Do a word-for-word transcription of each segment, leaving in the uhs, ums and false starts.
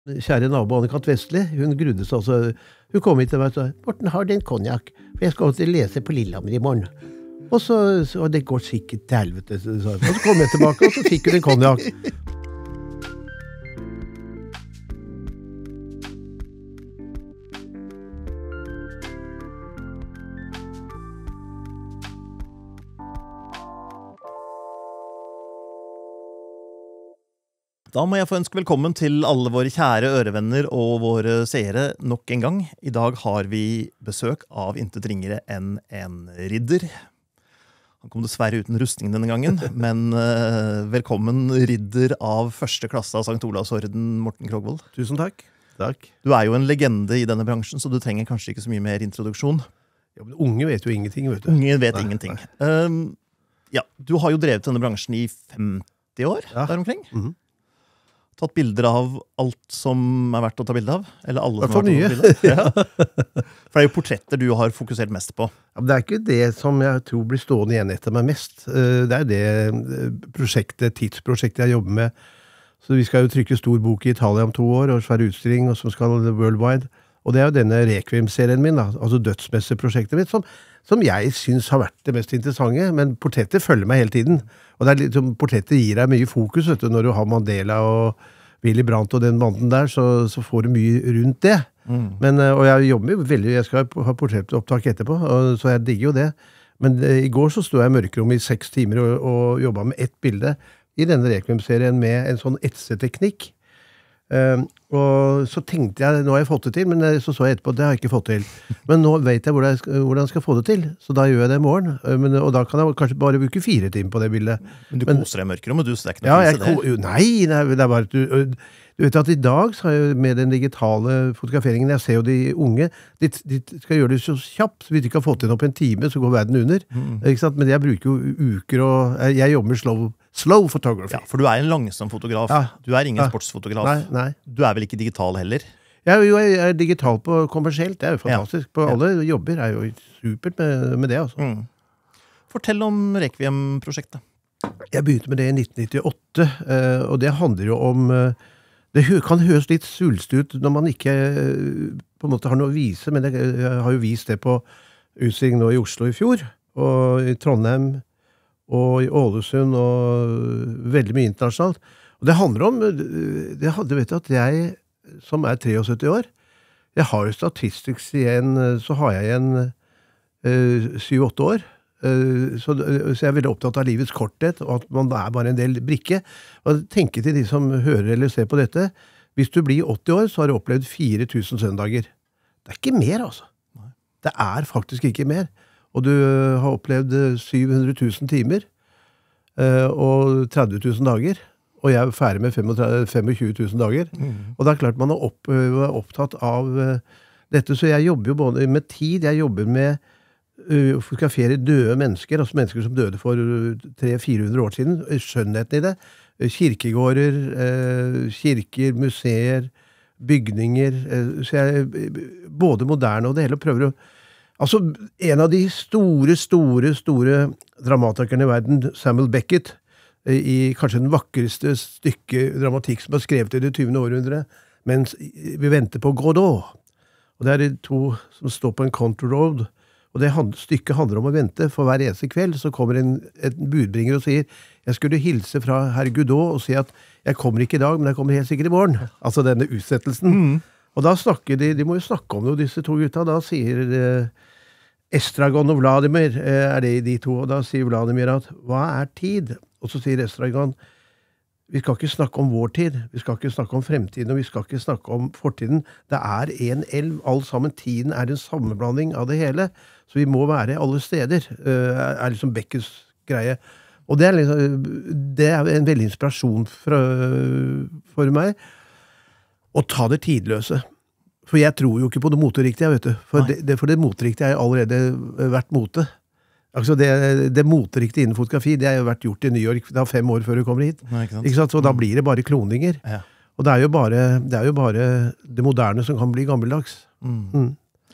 Kjære nabo Anne-Kat. Vestli, hun grudde seg også. Hun kom hit til meg og sa, Morten, har du en konjak? For jeg skal også lese på Lillehammer i morgen. Og så, så det går sikkert til helvete. Så, og så kom jeg tilbake, og så fikk hun en konjak. Da må jeg få ønske velkommen til alle våre kjære ørevenner og våre seere nok en gang. I dag har vi besøk av intet ringere enn en ridder. Han kom dessverre uten rustning denne gangen, men uh, velkommen ridder av første klasse av Sankt Olavs orden, Morten Krogvold. Tusen takk. Takk. Du er jo en legende i denne bransjen, så du trenger kanskje ikke så mye mer introduksjon. Ja, men unge vet jo ingenting, vet du. Unge vet Nei. ingenting. Um, ja, du har jo drevet denne bransjen i femti år, Ja. der omkring. Mhm. Tatt bilder av alt som er verdt å ta bilde av? Eller alle Hvertfall som er verdt å ta bilde av? Ja. For det er jo portretter du har fokusert mest på. Ja, men det er ikke det som jeg tror blir stående igjen etter meg mest. Eh, Det er det eh, prosjektet, tidsprosjektet jeg jobber med. Så vi skal jo trykke stor bok i Italia om to år, og svær utstilling, og som skal worldwide. Og det er jo denne Requiem-serien min, da, altså dødsmesseprosjektet mitt, som, som jeg synes har vært det mest interessante, men portrettet følger meg hele tiden. Og det er litt, som portrettet gir deg mye fokus, vet du, når du har Mandela og Willy Brandt og den banden der, så, så får du mye rundt det. Mm. Men, og jeg jobber jo veldig, jeg skal ha portrettopptak etterpå, og, så jeg digger jo det. Men eh, i går så stod jeg i mørkerommet i seks timer og, og jobbet med ett bilde i denne Requiem-serien med en sånn etseteknikk. Um, og så tenkte jeg, nå har jeg fått det til, men så så jeg etterpå, det har jeg ikke fått til. Men nå vet jeg hvordan jeg skal, hvordan jeg skal få det til, så da gjør jeg det i morgen. Uh, men, og da kan jeg kanskje bare bruke fire timer på det bildet. Men du Men- koser deg i mørkerommet, du, så det er ikke noe Ja, krise jeg, det. ko- jo, nei, det er, det er bare at du, ø, du vet at i dag så har jeg med den digitale fotograferingen, jeg ser jo de unge, de, de skal gjøre det så kjapt, så hvis de ikke har fått inn opp en time, så går verden under. Mm. Ikke sant? Men jeg bruker jo uker, og jeg, jeg jobber med slow, slow photography. Ja, for du er en langsom fotograf. Ja. Du er ingen Ja. sportsfotograf. Nei, nei. Du er vel ikke digital heller? Jeg, er jo- jeg er digital på kommersielt, det er jo fantastisk. På Ja. alle jobber er jo supert med, med det, altså. Mm. Fortell om Requiem-prosjektet. Jeg begynte med det i nitten nittiåtte, eh, og det handler jo om eh, det hø- kan høres litt svulst ut når man ikke eh, på en måte har noe å vise, men jeg, jeg har jo vist det på utstilling nå i Oslo i fjor, og i Trondheim, og i Ålesund, og veldig mye internasjonalt. Og det handler om, eh, det handler, vet du, at jeg, som er syttitre år, jeg har jo statistisk igjen, eh, så har jeg igjen eh, syv-åtte år, Eh, Så, så jeg er veldig opptatt av livets korthet, og at man er bare en del brikke. Og tenke til de som hører eller ser på dette, hvis du blir åtti år, så har du opplevd fire tusen søndager. Det er ikke mer, altså. Det er faktisk ikke mer. Og du har opplevd eh, syv hundre tusen timer, eh, og tretti tusen dager. Og jeg er ferdig med tjuefem tusen dager. Mm. Og det er klart man er opp, er opptatt av eh, dette, så jeg jobber jo både med tid, jeg jobber med uh, fotografere døde mennesker, altså mennesker som døde for tre til fire hundre år siden, skjønnheten i det, kirkegårder, uh, kirker, museer, bygninger, uh, så jeg, både moderne og det hele, prøver å, altså en av de store, store, store dramatikerne i verden, Samuel Beckett, i kanskje den vakreste stykke dramatikk som er skrevet i det tyvende århundre, mens vi venter på Godot. Og det er de to som står på en country road, og det hand, stykket handler om å vente, for hver eneste kveld så kommer en, en budbringer og sier, jeg skulle hilse fra herr Godot og si at jeg kommer ikke i dag, men jeg kommer helt sikkert i morgen. Altså denne utsettelsen. Mm. Og da snakker de, de må jo snakke om det, disse to gutta, da sier eh, Estragon og Vladimir, eh, er det de to, og da sier Vladimir at, hva er tid? Og så sier Estragon, vi skal ikke snakke om vår tid, vi skal ikke snakke om fremtiden, og vi skal ikke snakke om fortiden. Det er en elv, all sammen tiden er en sammenblanding av det hele, så vi må være alle steder, uh, er liksom Beckets greie. Og det er, liksom, det er en veldig inspirasjon for, for meg, å ta det tidløse. For jeg tror jo ikke på det moteriktige, vet du. For det, det, for det moteriktige er allerede vært mote. Altså det, det moteriktige innen fotografi, det har jo vært gjort i New York, det er fem år før du kommer hit. Nei, ikke sant? Ikke sant? Så da blir det bare kloninger. Ja. Og det er, jo bare, det er jo bare det moderne som kan bli gammeldags. Mm. Mm.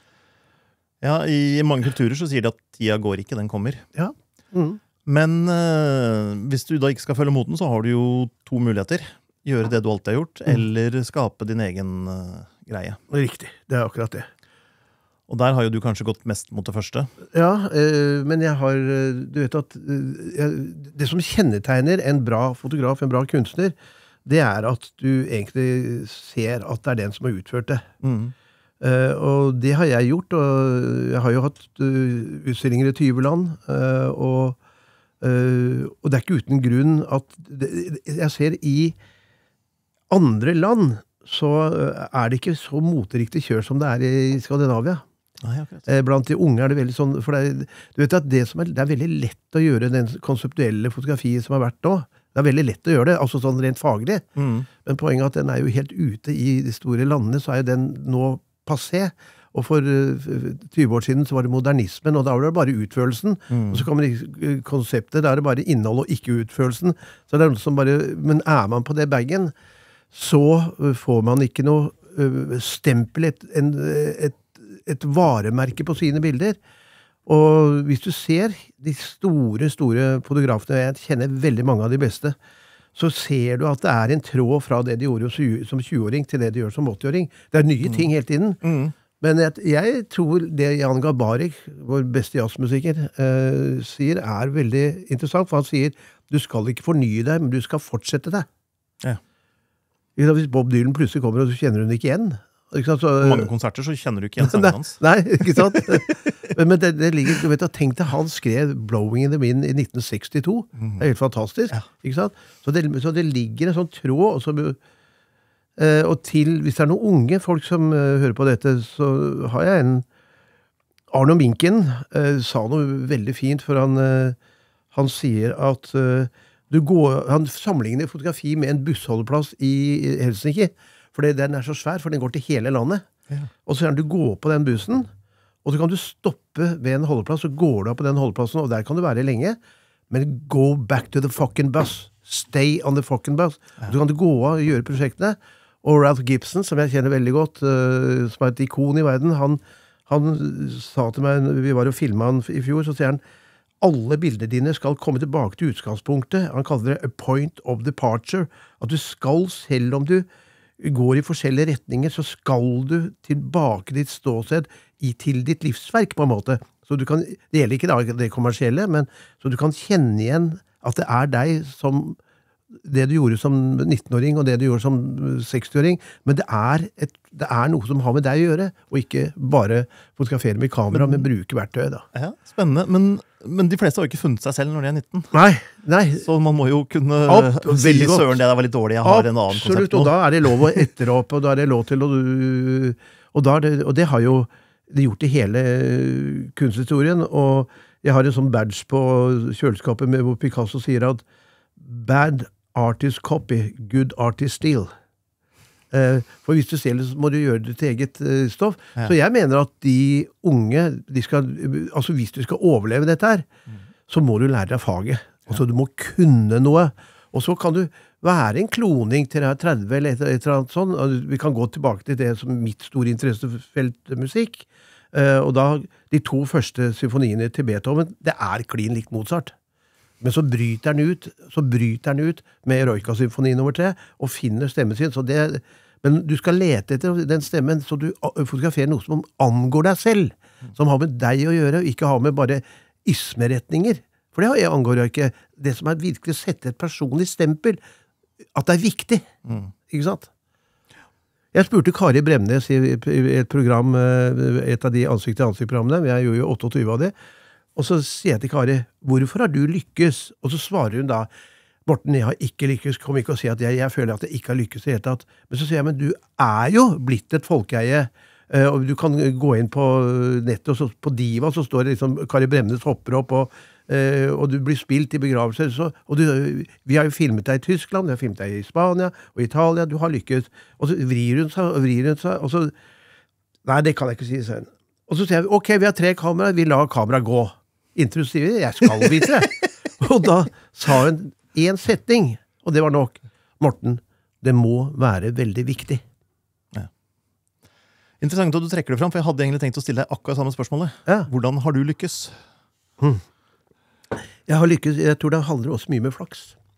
Ja, i mange kulturer så sier de at tida går ikke, den kommer. Ja. Mm. Men øh, hvis du da ikke skal følge moten, så har du jo to muligheter. gjøre det du alltid har gjort, eller skape din egen uh, greie. Riktig, det er akkurat det. Og der har jo du kanskje gått mest mot det første. Ja, øh, men jeg har, du vet at øh, jeg, det som kjennetegner en bra fotograf, en bra kunstner, det er at du egentlig ser at det er den som har utført det. Mm. Uh, og det har jeg gjort, og jeg har jo hatt uh, utstillinger i tyve land, uh, og, uh, og det er ikke uten grunn at det, jeg ser i andre land, så er det ikke så moteriktig kjør som det er i Skandinavia. Nei, akkurat. Uh, blant de unge er det veldig sånn, for det er, du vet at det, som er, det er veldig lett å gjøre den konseptuelle fotografiet som har vært nå. Det er veldig lett å gjøre det, altså sånn rent faglig. Mm. Men poenget er at den er jo helt ute i de store landene, så er den nå passé, og for uh, tyve år siden så var det modernismen, og da var det bare utførelsen, mm. og så kommer det konseptet, da er det bare innhold og ikke utførelsen, så det er noe som bare, men er man på det baggen, så uh, får man ikke noe uh, stempel, et, en, et, et varemerke på sine bilder, og hvis du ser de store, store fotografene, jeg kjenner veldig mange av de beste, så ser du at det er en tråd fra det de gjorde som tjue-åring til det de gjør som åtti-åring. Det er nye ting hele tiden. Mm. Men jeg, jeg tror det Jan Garbarek, vår beste jazzmusiker, eh, sier er veldig interessant, for han sier, du skal ikke fornye deg, men du skal fortsette deg. Ja. Hvis Bob Dylan plutselig kommer, og så kjenner hun ikke igjen. Ikke sant? Så, På mange konserter så kjenner du ikke igjen sangen hans. Nei, ikke sant? Men det, det ligger, du vet, tenk deg, han skrev Blowing in the Wind i nitten sekstito. Mm. Det er helt fantastisk. Ja. Ikke sant? Så det, så det ligger en sånn tråd, og, så, eh, og til, hvis det er noen unge folk som eh, hører på dette, så har jeg en Arno Minken eh, sa noe veldig fint, for han, eh, han sier at eh, du går, han sammenligner fotografi med en bussholdeplass i Helsinki, for den er så svær, for den går til hele landet. Ja. Og så kan du gå på den bussen, og så kan du stoppe ved en holdeplass, så går du av på den holdeplassen, og der kan du være lenge, men go back to the fucking bus. Stay on the fucking bus. Ja. Så kan du gå av og gjøre prosjektene. Og Ralph Gibson, som jeg kjenner veldig godt, uh, som er et ikon i verden, han, han sa til meg, vi var og filmet han i fjor, så sier han, alle bildene dine skal komme tilbake til utgangspunktet. Han kaller det a point of departure. At du skal, selv om du går i forskjellige retninger, så skal du tilbake ditt ståsted i, til ditt livsverk, på en måte. Så du kan, det gjelder ikke da, det kommersielle, men så du kan kjenne igjen at det er deg som det du gjorde som nitten-åring, og det du gjorde som seksti-åring, men det er, et, det er noe som har med deg å gjøre, og ikke bare fotografere med kamera, men bruke verktøy da. Ja, spennende, men, men de fleste har jo ikke funnet seg selv når de er nitten. Nei, nei. Så man må jo kunne Opp, si, søren, det der var litt dårlig, jeg har Absolutt, en annen konsept nå. Absolutt, og da er det lov å etteroppe, og da er det lov til å, og, da er det, og det har jo det gjort i hele kunsthistorien, og jeg har en sånn badge på kjøleskapet med hvor Picasso sier at bad artist copy, good artist steal. Eh, for hvis du ser det, så må du gjøre det til eget eh, stoff. Ja. Så jeg mener at de unge, de skal, altså hvis du skal overleve dette her, mm. så må du lære deg faget. Altså ja. Du må kunne noe. Og så kan du være en kloning til tretti eller et eller annet sånn. Vi kan gå tilbake til det som mitt store interessefelt musikk. Eh, og da, de to første symfoniene til Beethoven, det er klin likt Mozart. Men så bryter han ut, så bryter han ut med Eroica-symfoni nummer tre, og finner stemmen sin. Så det, men du skal lete etter den stemmen, så du fotograferer noe som angår deg selv, som har med deg å gjøre, og ikke har med bare ismeretninger. For det angår jo ikke. Det som er virkelig å sette et personlig stempel, at det er viktig. Mm. Ikke sant? Jeg spurte Kari Bremnes i et program, et av de ansikt-til-ansikt-programmene, jeg gjorde jo tjueåtte av det, og så sier jeg til Kari, hvorfor har du lykkes? Og så svarer hun da, Morten, jeg har ikke lykkes, kom ikke og si at jeg, jeg føler at jeg ikke har lykkes i det hele tatt. Men så sier jeg, men du er jo blitt et folkeeie, og du kan gå inn på nettet, og så, på Diva, så står det liksom, Kari Bremnes hopper opp, og, og du blir spilt i begravelser, så, og du, vi har jo filmet deg i Tyskland, vi har filmet deg i Spania, og Italia, du har lykkes. Og så vrir hun seg, og vrir hun seg, og så, nei, det kan jeg ikke si, sier hun. Og så sier jeg, ok, vi har tre kameraer, vi lar kamera gå. Inntil sier jeg skal vise det. Og da sa hun en setning, og det var nok, Morten, det må være veldig viktig. Ja. Interessant at du trekker det fram, for jeg hadde egentlig tenkt å stille deg akkurat samme spørsmålet. Ja. Hvordan har du lykkes? Hmm. Jeg har lykkes, jeg tror det handler også mye med flaks.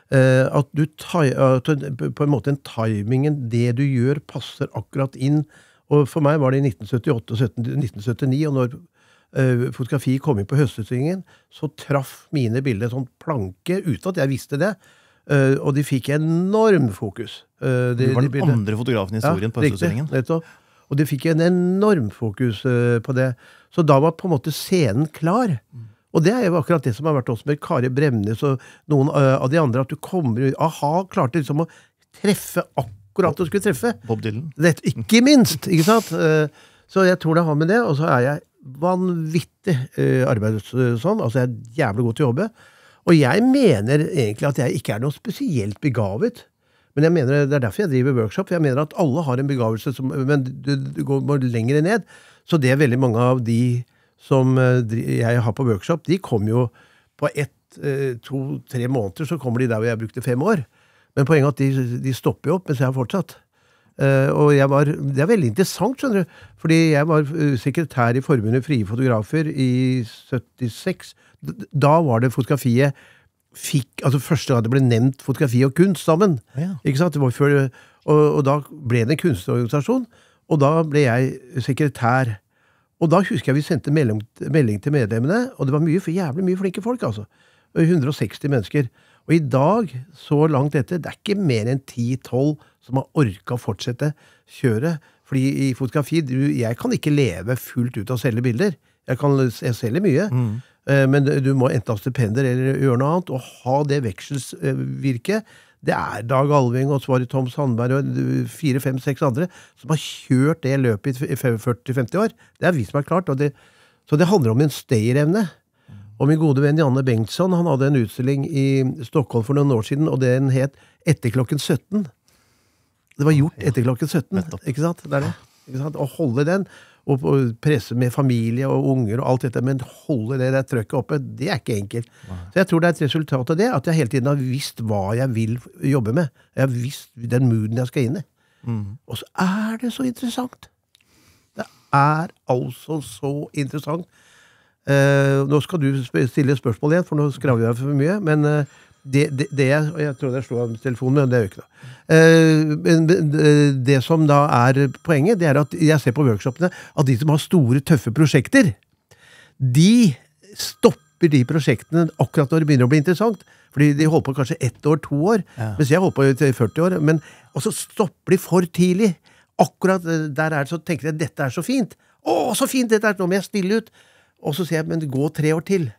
Eh, at du ti- at du- på en måte en timingen, det du gjør, passer akkurat inn. Og for meg var det i nitten syttiåtte og nitten syttini, og når eh, fotografi kom inn på høstutstillingen, så traff mine bilder sånn planke, uten at jeg visste det. Eh, og de fikk enorm fokus. Eh, de, Du var de den bildene. andre fotografen i historien på Riktig, høstutstillingen. nettopp. Og de fikk en enorm fokus eh, på det. Så da var på en måte scenen klar. Og det er jo akkurat det som har vært også med Kari Bremnes og noen eh, av de andre, at du kommer, aha, klarte liksom å treffe akkurat du skulle treffe. Bob Dylan. Det, ikke minst, ikke sant? Eh, Så jeg tror det har med det, og så er jeg vanvittig eh, arbeidssom, altså jeg er jævlig god til å jobbe. Og jeg mener egentlig at jeg ikke er noe spesielt begavet. Men jeg mener, det er derfor jeg driver workshop, for jeg mener at alle har en begavelse, som, men du, du går lenger ned. Så det er veldig mange av de som eh, dri- jeg har på workshop, de kommer jo på ett, eh, to, tre måneder, så kommer de der hvor jeg brukte fem år. Men poenget er at de, de stopper jo opp, mens jeg har fortsatt. Eh, og jeg var, det er veldig interessant, skjønner du, fordi jeg var eh, sekretær i Forbundet Frie Fotografer i syttiseks. D- Da var det fotografiet fikk, altså første gang det ble nevnt fotografi og kunst sammen. Ja. Ikke sant? Det var før, og, og da ble det en kunstorganisasjon, og da ble jeg sekretær. Og da husker jeg vi sendte melding, melding til medlemmene, og det var mye, jævlig mye flinke folk, altså. hundre og seksti mennesker. Og i dag, så langt etter, det er ikke mer enn ti tolv som har orket å fortsette kjøre. Fordi i fotografi, du, jeg kan ikke leve fullt ut av å selge bilder. Jeg kan jeg selger mye, Mm. eh, men du må enten ha stipender eller gjøre noe annet, og ha det vekselsvirket. Det er Dag Alving og Svari Tom Sandberg og fire, fem, seks andre som har kjørt det løpet i førti til femti år. Det er vi som er klart. Og det, så det handler om en stayerevne. Og min gode venn Janne Bengtsson, han hadde en utstilling i Stockholm for noen år siden, og den het Etter klokken sytten. Det var gjort etter klokken sytten, nettopp. ikke sant? Det er det. Ikke sant? Å holde den, og, og presse med familie og unger og alt dette, men holde det der trøkket oppe, det er ikke enkelt. Så jeg tror det er et resultat av det, at jeg hele tiden har visst hva jeg vil jobbe med. Jeg har visst den mooden jeg skal inn i. Mm. Og så er det så interessant. Det er altså så interessant. Eh, nå skal du sp- stille spørsmål igjen, for nå skraver jeg for mye, men eh, det, det, det jeg, og jeg tror jeg slo av telefonen, men det er jo ikke det. Eh, men det, det som da er poenget, det er at jeg ser på workshopene at de som har store, tøffe prosjekter, de stopper de prosjektene akkurat når det begynner å bli interessant. Fordi de holder på kanskje ett år, to år, Ja. mens jeg holder på i førti år, men og så stopper de for tidlig. Akkurat eh, der er det så tenker jeg, dette er så fint. Å, så fint, dette er, nå må jeg stille ut. Og så sier jeg, men gå tre år til.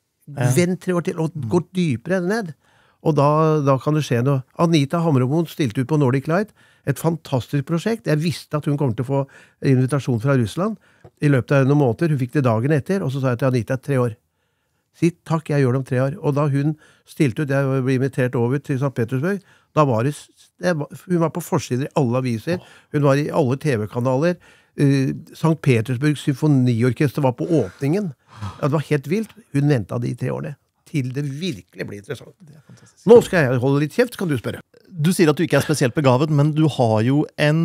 Vent tre år til, og gå dypere ned. Og da, da kan det skje noe. Anita Hammermoen stilte ut på Nordic Light. Et fantastisk prosjekt. Jeg visste at hun kommer til å få invitasjon fra Russland i løpet av noen måneder. Hun fikk det dagen etter, og så sa jeg til Anita tre år. Si takk, jeg gjør det om tre år. Og da hun stilte ut, jeg ble invitert over til Sankt Petersburg, da var det, det var, hun var på forsider i alle aviser, hun var i alle T V-kanaler, uh, Sankt Petersburg Symfoniorkester var på åpningen. Ja, det var helt vilt. Hun ventet de tre årene, til det virkelig ble interessant. Nå skal jeg holde litt kjeft, kan du spørre. Du sier at du ikke er spesielt begavet, men du har jo en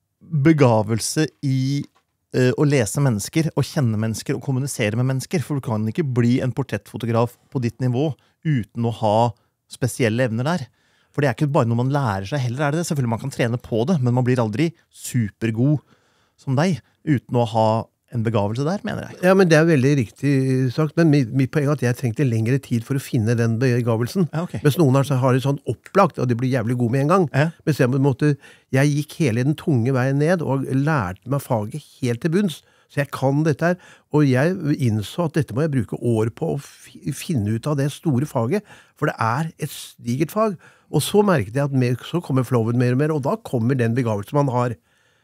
begavelse i eh, å lese mennesker, og kjenne mennesker, og kommunisere med mennesker. For du kan ikke bli en portrettfotograf på ditt nivå uten å ha spesielle evner der. For det er ikke bare noe man lærer seg heller, er det det? Selvfølgelig man kan trene på det, men man blir aldri supergod som deg, uten å ha en begavelse der, mener jeg. Ja, men det er veldig riktig sagt, men mitt, mitt poeng er at jeg trengte lengre tid for å finne den begavelsen. Ja, ok. Mens noen har, har det sånn opplagt, og de blir jævlig gode med en gang. Ja. Mens jeg, på en måte, jeg gikk hele den tunge veien ned, og lærte meg faget helt til bunns. Så jeg kan dette her, og jeg innså at dette må jeg bruke år på å fi- finne ut av det store faget, for det er et stigert fag. Og så merket jeg at mer, så kommer flowen mer og mer, og da kommer den begavelsen man har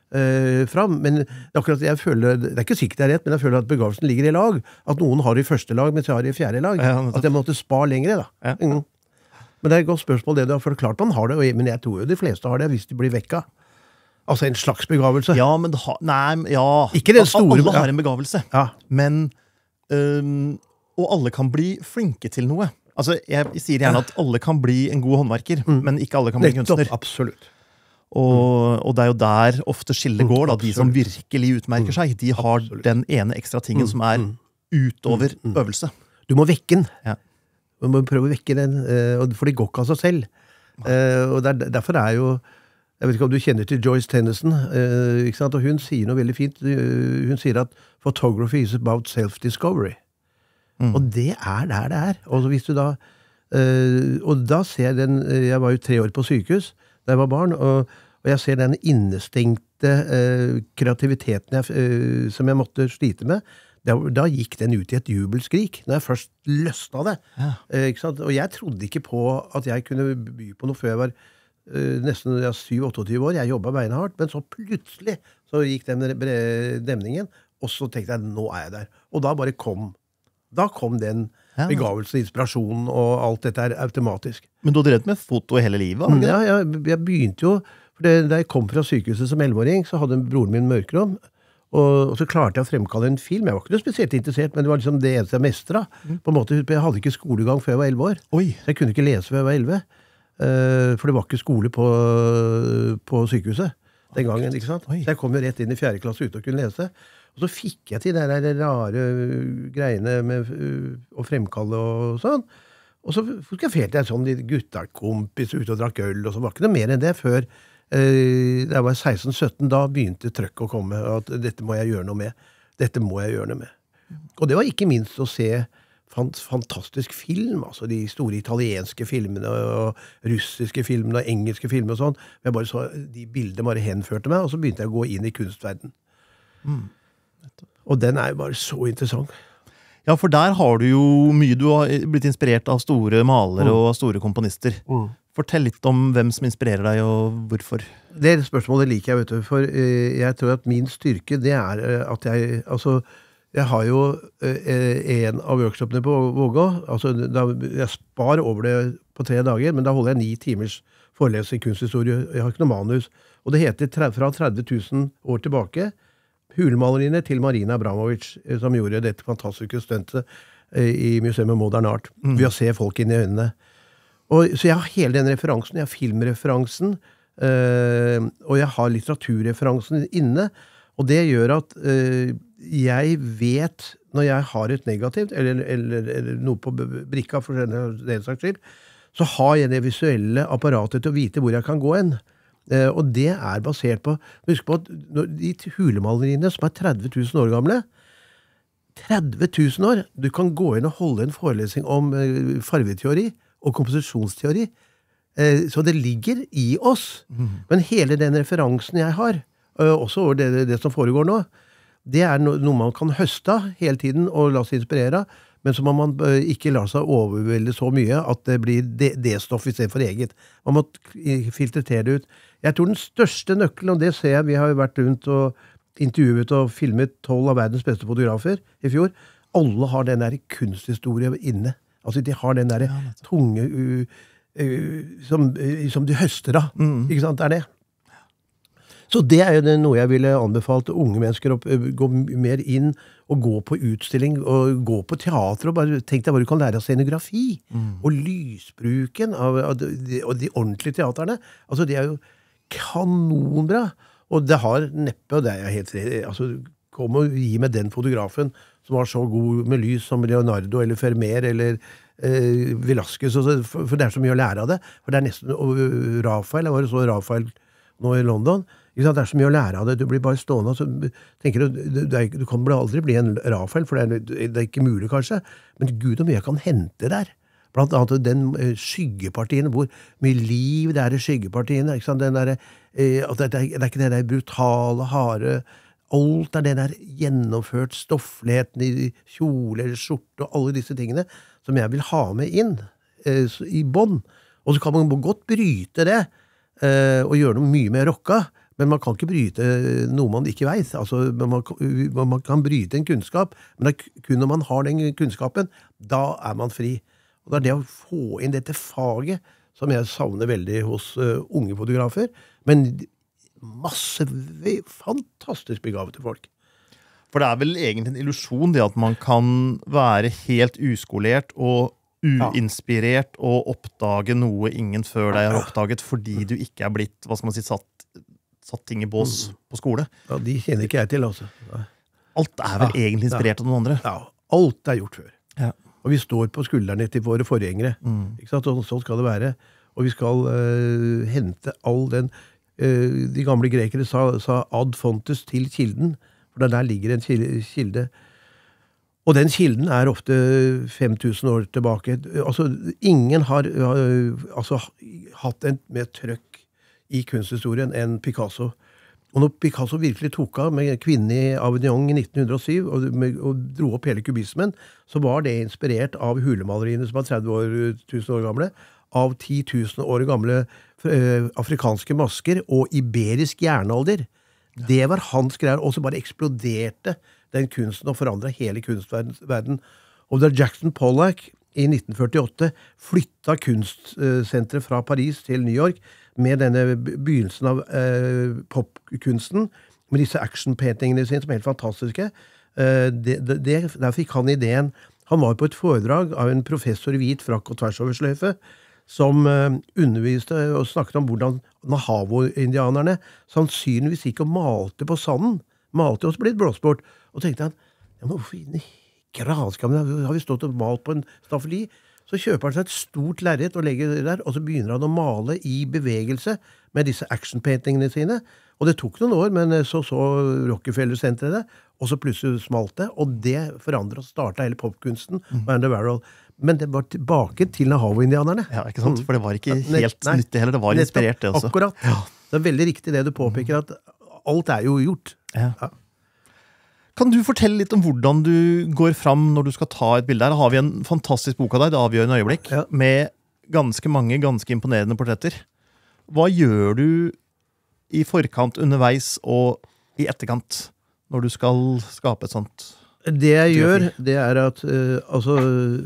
eh, fram. Men det er akkurat jeg føler, det er ikke sikkert det er rett, men jeg føler at begavelsen ligger i lag. At noen har det i første lag, mens jeg har det i fjerde lag. Ja, nettopp. At jeg måtte spa lengre, da. Ja. Mm. Men det er et godt spørsmål det du har, for det er klart man har det, og- men jeg tror jo de fleste har det hvis de blir vekka. Altså en slags begavelse. Ja, men det har, nei, ja. Ikke den store- Alle ja. har en begavelse. Ja. Men, øhm, og alle kan bli flinke til noe. Altså, jeg sier gjerne at alle kan bli en god håndverker, men ikke alle kan bli Nettopp, kunstner. absolutt. Og, og det er jo der ofte skillet går, da. De som absolutt. virkelig utmerker seg, de har Absolutt. den ene ekstra tingen som er utover øvelse. Du må vekke den. Ja. man må prøve å vekke den, for det går ikke av seg selv. Og der, derfor er jo, jeg vet ikke om du kjenner til Joyce Tennyson, ikke sant? Og hun sier noe veldig fint. Hun sier at photography is about self-discovery. Mm. Og det er der det er. Og hvis du da, og da ser jeg den, jeg var jo tre år på sykehus da jeg var barn, og, og jeg ser den innestengte kreativiteten jeg, som jeg måtte slite med. Da, da gikk den ut i et jubelskrik, når jeg først løsna det. Ja. Eh, ikke sant? Og jeg trodde ikke på at jeg kunne by på noe før jeg var eh, nesten syv åtteogtyve år. Jeg jobbet beinhardt, men så plutselig så gikk den demningen, og så tenkte jeg, nå er jeg der. Og da bare kom, da kom den ja, begavelsen, inspirasjonen, og alt dette er automatisk. Men du har drevet med foto hele livet? Ikke? Ja, jeg, jeg begynte jo, for det, da jeg kom fra sykehuset som elleveåring, så hadde broren min mørkerom, Og, og så klarte jeg å fremkalle en film. Jeg var ikke noe spesielt interessert, men det var liksom det eneste jeg mestret. Mm. På en måte, jeg hadde ikke skolegang før jeg var elleve år. Oi. Så jeg kunne ikke lese før jeg var elleve. Uh, for det var ikke skole på, på sykehuset den gangen. Ikke sant? Oi. Så jeg kom jo rett inn i fjerde klasse uten å kunne lese. Og så fikk jeg til de der rare greiene med uh, å fremkalle og sånn. Og så fotograferte jeg sånn guttekompis ute og drakk øl, og så var ikke noe mer enn det før da jeg var seksten sytten, da begynte trøkk å komme, at dette må jeg gjøre noe med. Dette må jeg gjøre noe med. Og det var ikke minst å se fantastisk film, altså de store italienske filmene, og russiske filmene, og engelske filmer og sånn. Jeg bare så, de bildene bare henførte meg, og så begynte jeg å gå inn i kunstverden. Mm. Og den er jo bare så interessant. Ja, for der har du jo mye, du har blitt inspirert av store malere mm. og store komponister. Mm. Fortell litt om hvem som inspirerer deg, og hvorfor. Det spørsmålet liker jeg, vet du, for uh, jeg tror at min styrke, det er uh, at jeg, altså, jeg har jo uh, en av workshopene på Vågå, altså, da, jeg spar over det på tre dager, men da holder jeg ni timers forelesning i kunsthistorie, jeg har ikke noe manus, og det heter fra tretti tusen år tilbake, Hulemaleriene til Marina Abramovic, som gjorde dette fantastiske stuntet uh, i Museum of Modern Art, mm. ved å se folk inn i øynene. Og, så jeg har hele den referansen, jeg har filmreferansen, øh, og jeg har litteraturreferansen inne, og det gjør at øh, jeg vet, når jeg har et negativt, eller, eller, eller noe på brikka for den saks skyld, så har jeg det visuelle apparatet til å vite hvor jeg kan gå hen. Uh, og det er basert på, husk på at de hulemaleriene som er tretti tusen år gamle, tretti tusen år, du kan gå inn og holde en forelesning om uh, farveteori, og komposisjonsteori. Eh, så det ligger i oss. Mm. Men hele den referansen jeg har, uh, også over det, det som foregår nå, det er no, noe man kan høste hele tiden og la seg inspirere, men så må man uh, ikke la seg overvelde så mye at det blir det, det stoff i stedet for eget. Man må filtrere det ut. Jeg tror den største nøkkelen, og det ser jeg, vi har jo vært rundt og intervjuet og filmet tolv av verdens beste fotografer i fjor, alle har den der kunsthistorie inne. Altså, de har den der ja, tunge uh, uh, som, uh, som de høster av. Mm. Ikke sant? Det er det. Så det er jo noe jeg ville anbefalt unge mennesker å uh, gå mer inn og gå på utstilling og gå på teater og bare tenk deg hva du kan lære av scenografi mm. og lysbruken av, av de, og de ordentlige teaterne. Altså, det er jo kanonbra. Og det har neppe, og det er jeg helt altså, kom og gi meg den fotografen som var så god med lys som Leonardo eller Vermeer eller eh, Velasquez, for, for det er så mye å lære av det. For det er nesten, og Rafael, jeg var så Rafael nå i London, ikke sant? Det er så mye å lære av det. Du blir bare stående, og så tenker du, du, du, du kan aldri bli en Rafael, for det er, det er ikke mulig kanskje, men Gud og mye jeg kan hente der. Blant annet den eh, skyggepartiene, hvor mye liv det er i skyggepartiene, ikke sant? Den der, eh, at det, det, er, det er ikke det der brutale, harde, alt er det der gjennomført stoffligheten i kjole eller skjorte og alle disse tingene som jeg vil ha med inn eh, i bånd. Og så kan man godt bryte det eh, og gjøre noe mye mer rocka, men man kan ikke bryte noe man ikke vet. Altså, man, man kan bryte en kunnskap, men det er kun når man har den kunnskapen, da er man fri. Og det er det å få inn dette faget som jeg savner veldig hos uh, unge fotografer, men masse fantastisk begavete folk. For det er vel egentlig en illusjon det at man kan være helt uskolert og uinspirert og oppdage noe ingen før deg har oppdaget fordi du ikke er blitt, hva skal man si, satt, satt ting i bås på skole. Ja, de kjenner ikke jeg til, altså. Alt er vel ja, egentlig inspirert ja. av noen andre? Ja, alt er gjort før. Ja. Og vi står på skuldrene til våre forgjengere. Mm. Ikke sant? Og sånn skal det være. Og vi skal uh, hente all den uh, De gamle grekere sa, sa ad fontes til kilden, for der ligger en kilde. Og den kilden er ofte fem tusen år tilbake. Altså, ingen har uh, altså, hatt en mer trøkk i kunsthistorien enn Picasso. Og når Picasso virkelig tok av med kvinnen i Avignon i nitten hundre og syv og, med, og dro opp hele kubismen, så var det inspirert av hulemaleriene som var tretti tusen år gamle, av ti tusen år gamle eh, afrikanske masker og iberisk jernalder. Det var hans greier, og så bare eksploderte den kunsten og forandret hele kunstverden. Og da Jackson Pollock i nitten førtiåtte flyttet kunstsenteret fra Paris til New York med denne begynnelsen av eh, popkunsten, med disse action-paintingene sine, som er helt fantastiske. Eh, det, det, der fikk han ideen. Han var på et foredrag av en professor i hvit frakk og tversoversløyfe, som eh, underviste og snakket om hvordan Nahavo-indianerne sannsynligvis gikk og malte på sanden. Malte og så ble det blåst bort. Og tenkte han, ja, men hvorfor inn i granskapen har vi stått og malt på en staffeli? Så kjøper han seg et stort lerret og legger det der, og så begynner han å male i bevegelse med disse action-paintingene sine. Og det tok noen år, men så så Rockefeller-senteret det, og så plutselig smalt det, og det forandret og startet hele popkunsten, mm. Andy Warhol. Men det var tilbake til Nahavo-indianerne. Ja, ikke sant? For det var ikke helt Nei, nyttig heller, det var inspirert det også. Akkurat. Ja. Det er veldig riktig det du påpeker, at alt er jo gjort. Ja. Ja. Kan du fortelle litt om hvordan du går fram når du skal ta et bilde? Her har vi en fantastisk bok av deg, Det avgjørende øyeblikk, Ja. med ganske mange, ganske imponerende portretter. Hva gjør du i forkant, underveis og i etterkant når du skal skape et sånt? Det jeg gjør, det er at uh, altså,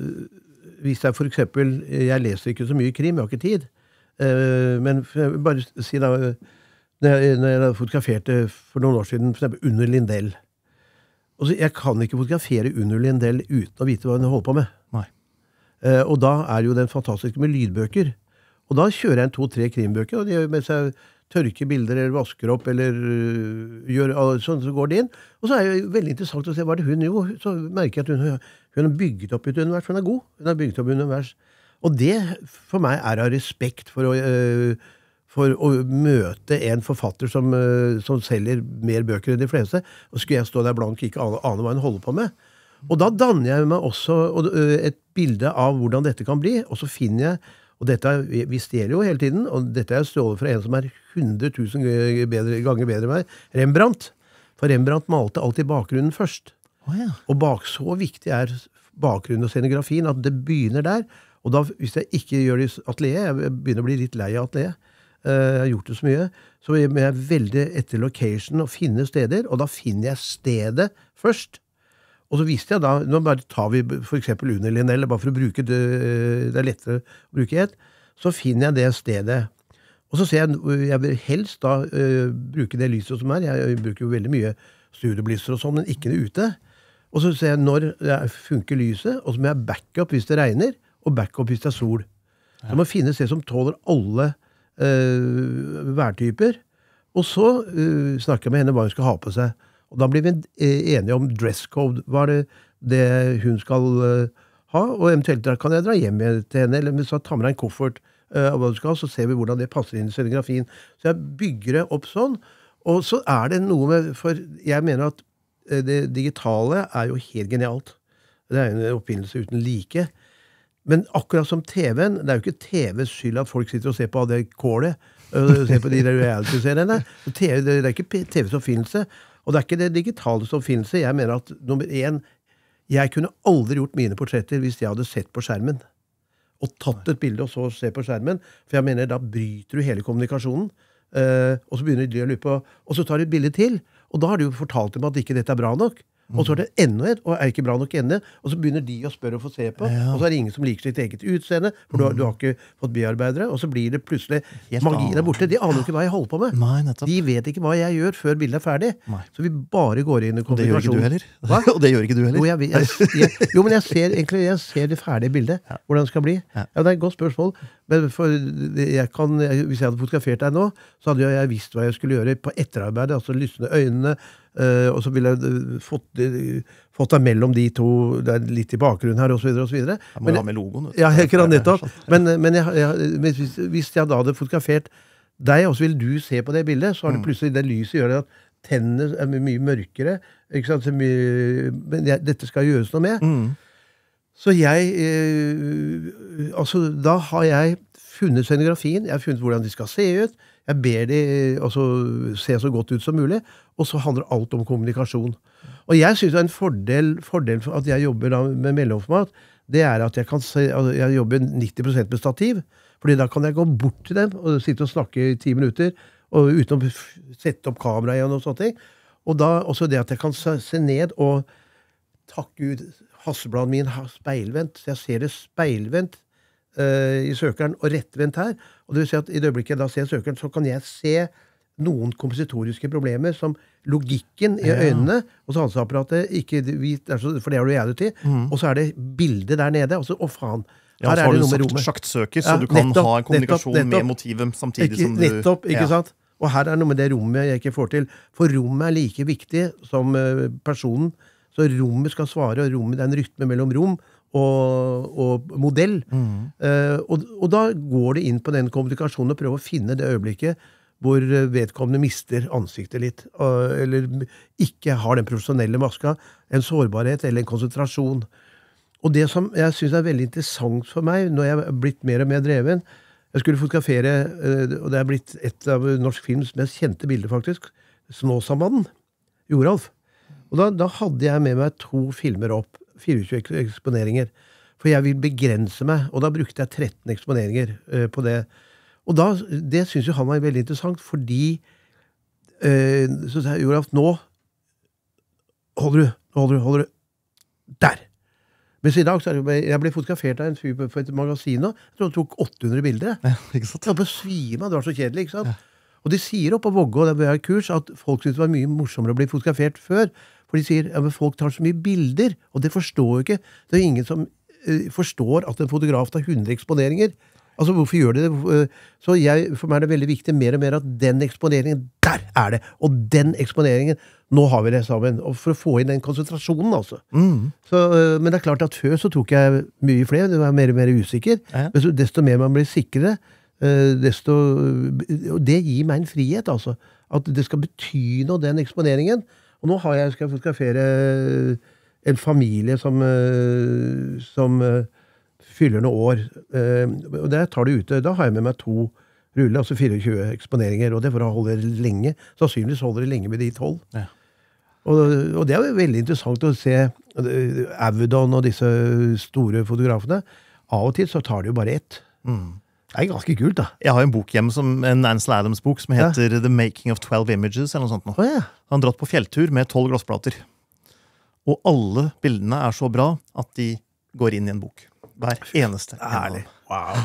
hvis jeg for eksempel, jeg leser ikke så mye krim, jeg har ikke tid, uh, men bare si da, når jeg, når jeg fotograferte for noen år siden, for eksempel under Lindell. Altså, jeg kan ikke fotografere under Lindell uten å vite hva hun holder på med. Nei. Uh, og da er jo den fantastiske med lydbøker. Og da kjører jeg en to-tre krimbøker, og de, mens jeg tørker bilder, eller vasker opp, eller uh, gjør sånn, så går det inn. Og så er det veldig interessant å se hva det hun gjør. Så merker jeg at hun, hun har bygget opp et univers. Hun er god. Hun har bygget opp et univers. Og det, for meg, er av respekt for å, uh, for å møte en forfatter som, uh, som selger mer bøker enn de fleste. Og skulle jeg stå der blank ikke ane, ane hva hun holder på med. Og da danner jeg meg også uh, et bilde av hvordan dette kan bli, og så finner jeg, og dette er, vi stjeler jo hele tiden, og dette er stjålet fra en som er hundre tusen bedre, ganger bedre enn meg, Rembrandt. For Rembrandt malte alltid bakgrunnen først. Oh, ja. Og bak, så viktig er bakgrunnen og scenografien, at det begynner der. Og da, hvis jeg ikke gjør det i atelier, jeg begynner å bli litt lei av atelier, jeg har gjort det så mye, så er jeg veldig etter location og finne steder, og da finner jeg stedet først. Og så visste jeg da, nå bare tar vi for eksempel under Lindell, bare for å bruke det, det er lettere å bruke et, så finner jeg det stedet. Og så ser jeg, jeg vil helst da uh, bruke det lyset som er, jeg bruker jo veldig mye studioblisser og sånn, men ikke det ute. Og så ser jeg når det funker lyset, og så må jeg backup hvis det regner, og backup hvis det er sol. Så må finne et sted som tåler alle uh, værtyper, og så uh, snakker jeg med henne hva hun skal ha på seg. Og da blir vi enige om dresscode. Hva er det, det hun skal uh, ha? Og eventuelt da kan jeg dra hjem til henne, eller så ta med deg en koffert uh, av hva du skal ha, så ser vi hvordan det passer inn i scenografien. Så jeg bygger det opp sånn, og så er det noe med, for jeg mener at uh, det digitale er jo helt genialt. Det er en oppfinnelse uten like. Men akkurat som T V-en, det er jo ikke T Vs skyld at folk sitter og ser på det kålet, uh, ser på de reality-seriene. Det er ikke T Vs oppfinnelse. Og det er ikke det digitale som finnes. Jeg mener at, nummer én, jeg kunne aldri gjort mine portretter hvis jeg hadde sett på skjermen. Og tatt et bilde og så se på skjermen. For jeg mener, da bryter du hele kommunikasjonen. Uh, og så begynner de å lupe, og så tar de et bilde til. Og da har de jo fortalt dem at ikke dette er bra nok. Og så er det enda et, og er ikke bra nok ende. Og så begynner de å spørre og få se på. Ja. Og så er det ingen som liker sitt eget utseende, for du har, du har ikke fått bearbeidere. Og så blir det plutselig magien er borte. De aner jo ikke hva jeg holder på med. Nei, nettopp. De vet ikke hva jeg gjør før bildet er ferdig. Nei. Så vi bare går inn i kommunikasjon. Og det gjør ikke du heller. Hva? Og det gjør ikke du heller. Jo, jeg, jeg, jeg, jo men jeg ser, egentlig, jeg ser det ferdige bildet. Ja. Hvordan det skal bli. Ja. Ja, det er et godt spørsmål. Men for jeg kan, jeg, hvis jeg hadde fotografert deg nå, så hadde jeg visst hva jeg skulle gjøre på etterarbeidet, altså lysne øynene, øh, og så ville jeg fått, fått deg mellom de to, det er litt i bakgrunnen her, og så videre, og så videre. Jeg må men, ha med logoen. Ja, jeg kan nettopp. Men, men, jeg, jeg, men hvis, hvis jeg da hadde fotografert deg, og så vil du se på det bildet, så har det plutselig det lyset gjør at tennene er mye mørkere, ikke sant? Så mye, men jeg, dette skal gjøres noe med. Mm. Så jeg, eh, altså da har jeg funnet scenografien, jeg har funnet hvordan de skal se ut, jeg ber de altså, se så godt ut som mulig, og så handler alt om kommunikasjon. Og jeg synes det er en fordel, fordel for at jeg jobber da med mellomformat, det er at jeg kan se, altså, jeg jobber nitti prosent med stativ, fordi da kan jeg gå bort til dem og sitte og snakke i ti minutter, og uten å sette opp kamera igjen og sånne ting. Og da også det at jeg kan se, se ned og takk Gud, Hasselbladet min har speilvendt, så jeg ser det speilvendt uh, i søkeren og rettvendt her. Og det vil si at i det øyeblikket jeg da ser søkeren, så kan jeg se noen kompositoriske problemer som logikken i øynene, og sanseapparatet ikke, for det har du reality, mm. og så er det bildet der nede, og så, å faen, ja, her er det noe med rommet. Sjaktsøker, så ja, du kan nettopp, ha en kommunikasjon nettopp, nettopp. Med motivet samtidig ikke, som du... Nettopp, ikke ja. Sant? Og her er noe med det rommet jeg ikke får til. For rommet er like viktig som uh, personen, så rommet skal svare, og rommet er en rytme mellom rom og, og modell. Mm. Uh, og, og da går det inn på den kommunikasjonen og prøver å finne det øyeblikket hvor vedkommende mister ansiktet litt, uh, eller ikke har den profesjonelle maska, en sårbarhet eller en konsentrasjon. Og det som jeg synes er veldig interessant for meg, når jeg er blitt mer og mer dreven, jeg skulle fotografere, uh, og det er blitt et av norsk films mest kjente bilder faktisk, Snåsamannen, Joralf. Og da, da hadde jeg med meg to filmer opp, tjuefire eksponeringer, for jeg vil begrense meg, og da brukte jeg tretten eksponeringer uh, på det. Og da, det synes jo han var veldig interessant, fordi, uh, så sa jeg, Joralf, nå holder du, holder du, holder du, der! Mens i dag, så er det, jeg ble fotografert av en fyr på et magasin nå, jeg tror det tok åtte hundre bilder. Ja, ikke sant? Jeg var på svima, det var så kjedelig, ikke sant? Ja. Og de sier opp på Vågå, og det var kurs, at folk synes det var mye morsommere å bli fotografert før, for de sier, ja, men folk tar så mye bilder, og det forstår jo ikke. Det er jo ingen som uh, forstår at en fotograf tar hundre eksponeringer. Altså, hvorfor gjør de det? Så jeg, for meg er det veldig viktig mer og mer at den eksponeringen, der er det! Og den eksponeringen, nå har vi det sammen. Og for å få inn den konsentrasjonen, altså. Mm. Så, uh, men det er klart at før så tok jeg mye flere, det var mer og mer usikker. Ja. Men så, desto mer man blir sikrere, uh, desto... Og det gir meg en frihet, altså. At det skal bety noe, den eksponeringen. Og nå har jeg, skal jeg fotografere en familie som, som fyller noen år. Og der tar det ute. Da har jeg med meg to ruller, altså tjuefire eksponeringer, og det for å holde lenge. Sannsynligvis holder det lenge med de tolv. Ja. Og, og det er jo veldig interessant å se Avedon og disse store fotografene. Av og til så tar det jo bare ett. Mm. Det er ganske kult, da. Jeg har en bok hjemme, som en Ansel Adams-bok, som heter ja. The Making of twelve Images, eller noe sånt nå. Oh, ja. Han har dratt på fjelltur med tolv glassplater. Og alle bildene er så bra at de går inn i en bok. Hver eneste. Herlig. Wow.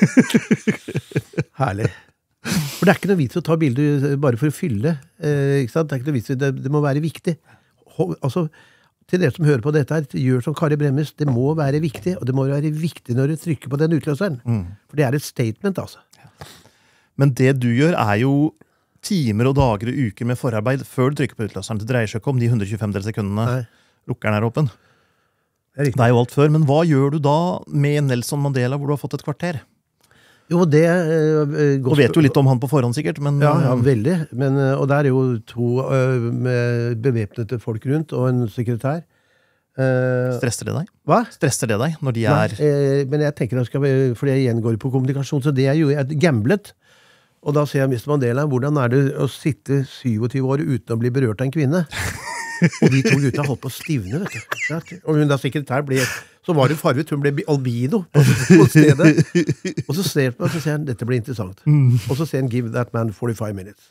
Herlig. For det er ikke noe vits å ta bilder bare for å fylle. Eh, ikke sant? Det er ikke noe vits, det, det må være viktig. Hold, altså, til dere som hører på dette her, gjør som Kari Bremnes, det må være viktig, og det må være viktig når du trykker på den utløseren. Mm. For det er et statement, altså. Men det du gjør er jo timer og dager og uker med forarbeid før du trykker på utløseren. Det dreier seg ikke om de hundre tjue-fem sekundene Nei. Lukkeren er åpen. Det er, det er jo alt før, men hva gjør du da med Nelson Mandela, hvor du har fått et kvarter? Jo, det uh, Og vet jo litt om han på forhånd, sikkert, men... Ja, ja veldig. Men, uh, og der er jo to uh, med bevæpnede folk rundt, og en sekretær. Uh, Stresser det deg? Hva? Stresser det deg, når de Nei, er... Uh, men jeg tenker, skal, for jeg igjen går på kommunikasjon, så det jeg gjorde, jeg gamblet. Og da ser jeg mister Mandela, hvordan er det å sitte syvogtyve år uten å bli berørt av en kvinne? Og de to gutta holdt på å stivne, vet du. Og hun da sekretær ble... Så var det farvet, hun ble albido på, på stedet. Og så ser han, og så ser han, dette blir interessant. Mm. Og så ser han, give that man forty-five minutes.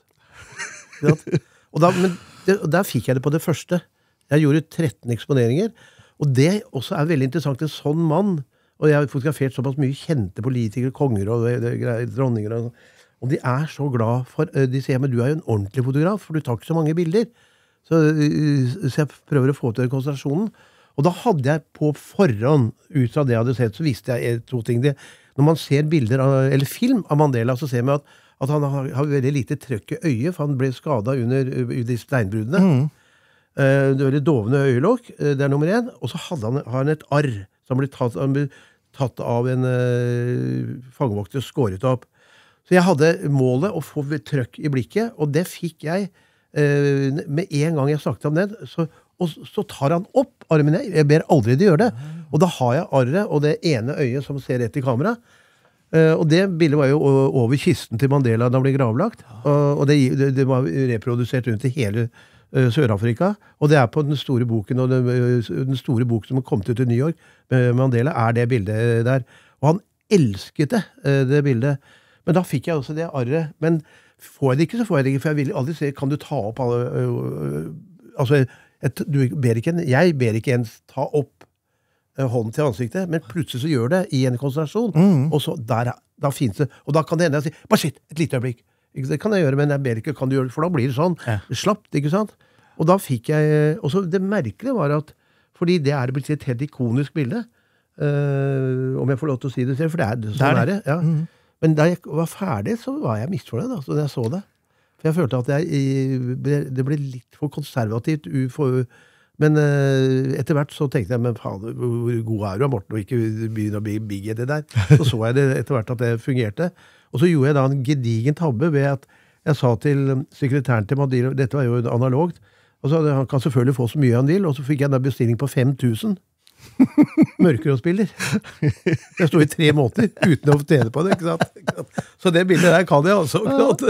Og da, men det, og der fikk jeg det på det første. Jeg gjorde tretten eksponeringer, og det også er veldig interessant, en sånn mann, og jeg har fotografert såpass mye kjente politikere, konger og det, det, dronninger, og, og de er så glad for, de sier, men du er jo en ordentlig fotograf, for du tar ikke så mange bilder. Så, så jeg prøver å få til den konsentrasjonen. Og da hadde jeg på forhånd, ut fra det jeg hadde sett, så visste jeg to ting. Det, når man ser bilder av, eller film av Mandela, så ser man at, at han har, har veldig lite trøkk i øyet, for han ble skadet under, under de steinbruddene. Mm. Uh, det var det dovne øyelokk, uh, det er nummer én, og så hadde han, har han et arr, som ble tatt, han ble tatt av en uh, fangevokter og skåret opp. Så jeg hadde målet å få trøkk i blikket, og det fikk jeg uh, med en gang jeg snakket om det, så og så tar han opp armene. Jeg ber aldri de gjøre det. Og da har jeg arret og det ene øyet som ser rett i kamera. Uh, og det bildet var jo over kisten til Mandela da han ble gravlagt. Uh, og det, det, det var reprodusert rundt i hele uh, Sør-Afrika. Og det er på den store boken, og det, uh, den store boken som kom ut i New York med Mandela, er det bildet der. Og han elsket det, uh, det bildet. Men da fikk jeg også det arret. Men får jeg det ikke, så får jeg det ikke, for jeg vil aldri se, kan du ta opp alle... Uh, uh, altså... Et, du ber ikke en, jeg ber ikke ens ta opp uh, hånden til ansiktet, men plutselig så gjør det i en konsentrasjon, mm. og så der, da finnes det, og da kan det hende jeg si, bare shit, et lite øyeblikk, det kan jeg gjøre, men jeg ber ikke, kan du gjøre det, for da blir det sånn, ja. Slapt, ikke sant? Og da fikk jeg, og så det merkelige var at, fordi det er blitt et helt ikonisk bilde, uh, om jeg får lov til å si det selv, for det er, sånn er det, ja. Mm. Men da jeg var ferdig, så var jeg misfornøyd, da, så jeg så det. Jeg følte at jeg, det ble litt for konservativt, for, men etter hvert så tenkte jeg, men faen, hvor god er du, Morten, og ikke begynne å bli big i det der. Så så jeg det etter hvert at det fungerte. Og så gjorde jeg da en gedigen tabbe ved at jeg sa til sekretæren til Mandela, dette var jo analogt, og så han kan selvfølgelig få så mye han vil, og så fikk jeg da bestilling på fem tusen mørkerådsbilder. Jeg stod i tre måneder uten å få tjene på det, ikke sant? Så det bildet der kan jeg altså.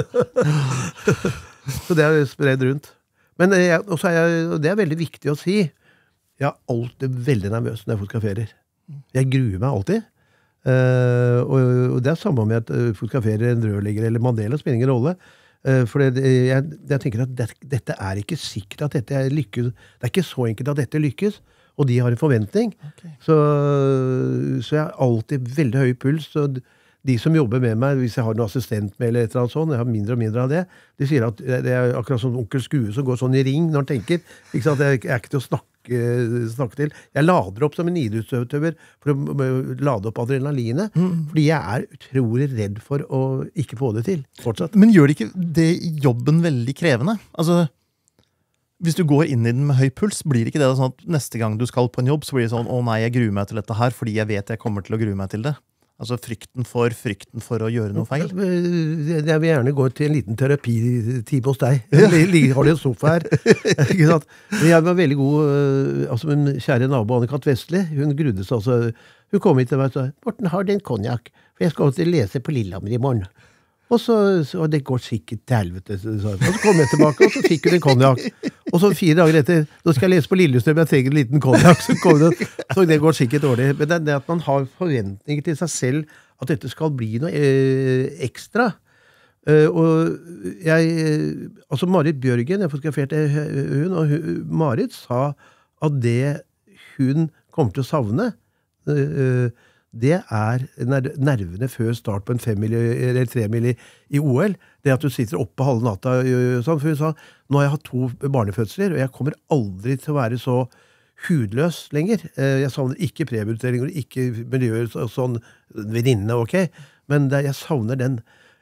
Så det er spredd rundt. Men jeg, også er jeg, det er veldig viktig å si, jeg er alltid veldig nervøs når jeg fotograferer. Jeg gruer meg alltid. Uh, og, og det er samme med at jeg fotograferer en rørlegger eller Mandela, spiller ingen rolle. Uh, for det, jeg, jeg tenker at det, dette er ikke sikkert at dette lykkes. Det er ikke så enkelt at dette lykkes. Og de har en forventning. Okay. Så, så jeg har alltid veldig høy puls. Så de som jobber med meg, hvis jeg har noen assistent med eller et eller annet sånt, jeg har mindre og mindre av det, de sier at det er akkurat sånn onkel Skue som går sånn i ring når han tenker. Ikke sant? Jeg er ikke til å snakke, snakke til. Jeg lader opp som en idrettsutøver for å lade opp adrenalinet. Mm. Fordi jeg er utrolig redd for å ikke få det til. Fortsatt. Men gjør det ikke det jobben veldig krevende? Altså... Hvis du går inn i den med høy puls, blir ikke det sånn at neste gang du skal på en jobb, så blir det sånn, å nei, jeg gruer meg til dette her, fordi jeg vet jeg kommer til å grue meg til det. Altså frykten for, frykten for å gjøre noe feil. Jeg vil gjerne gå til en liten terapitime hos deg. Jeg har du en sofa her. Ikke sant? Jeg var veldig god, altså min kjære nabo Anne-Kat. Vestli, hun grudde seg altså, hun kom hit til meg og sa, Morten, har du en konjak? For jeg skal også lese på Lillehammer i morgen. Og så, så det går sikkert til helvete. Så, så. Og så kom jeg tilbake, og så fikk hun en konjak. Og så fire dager etter, da skal jeg lese på Lillestrøm, jeg trenger en liten konjak, så kom det. Så det går sikkert dårlig. Men det er det at man har forventninger til seg selv, at dette skal bli noe eh, ekstra. Uh, og jeg, altså Marit Bjørgen, jeg fotograferte hun, og hun, Marit sa at det hun kommer til å savne, uh, det er nervene før start på en femmil eller tremil i, i O L. Det at du sitter oppe halve natta. Sånn, for hun sa, nå har jeg hatt to barnefødsler, og jeg kommer aldri til å være så hudløs lenger. Jeg savner ikke prebudteringer, ikke miljøer sånn, venninnene, ok? Men det, jeg savner den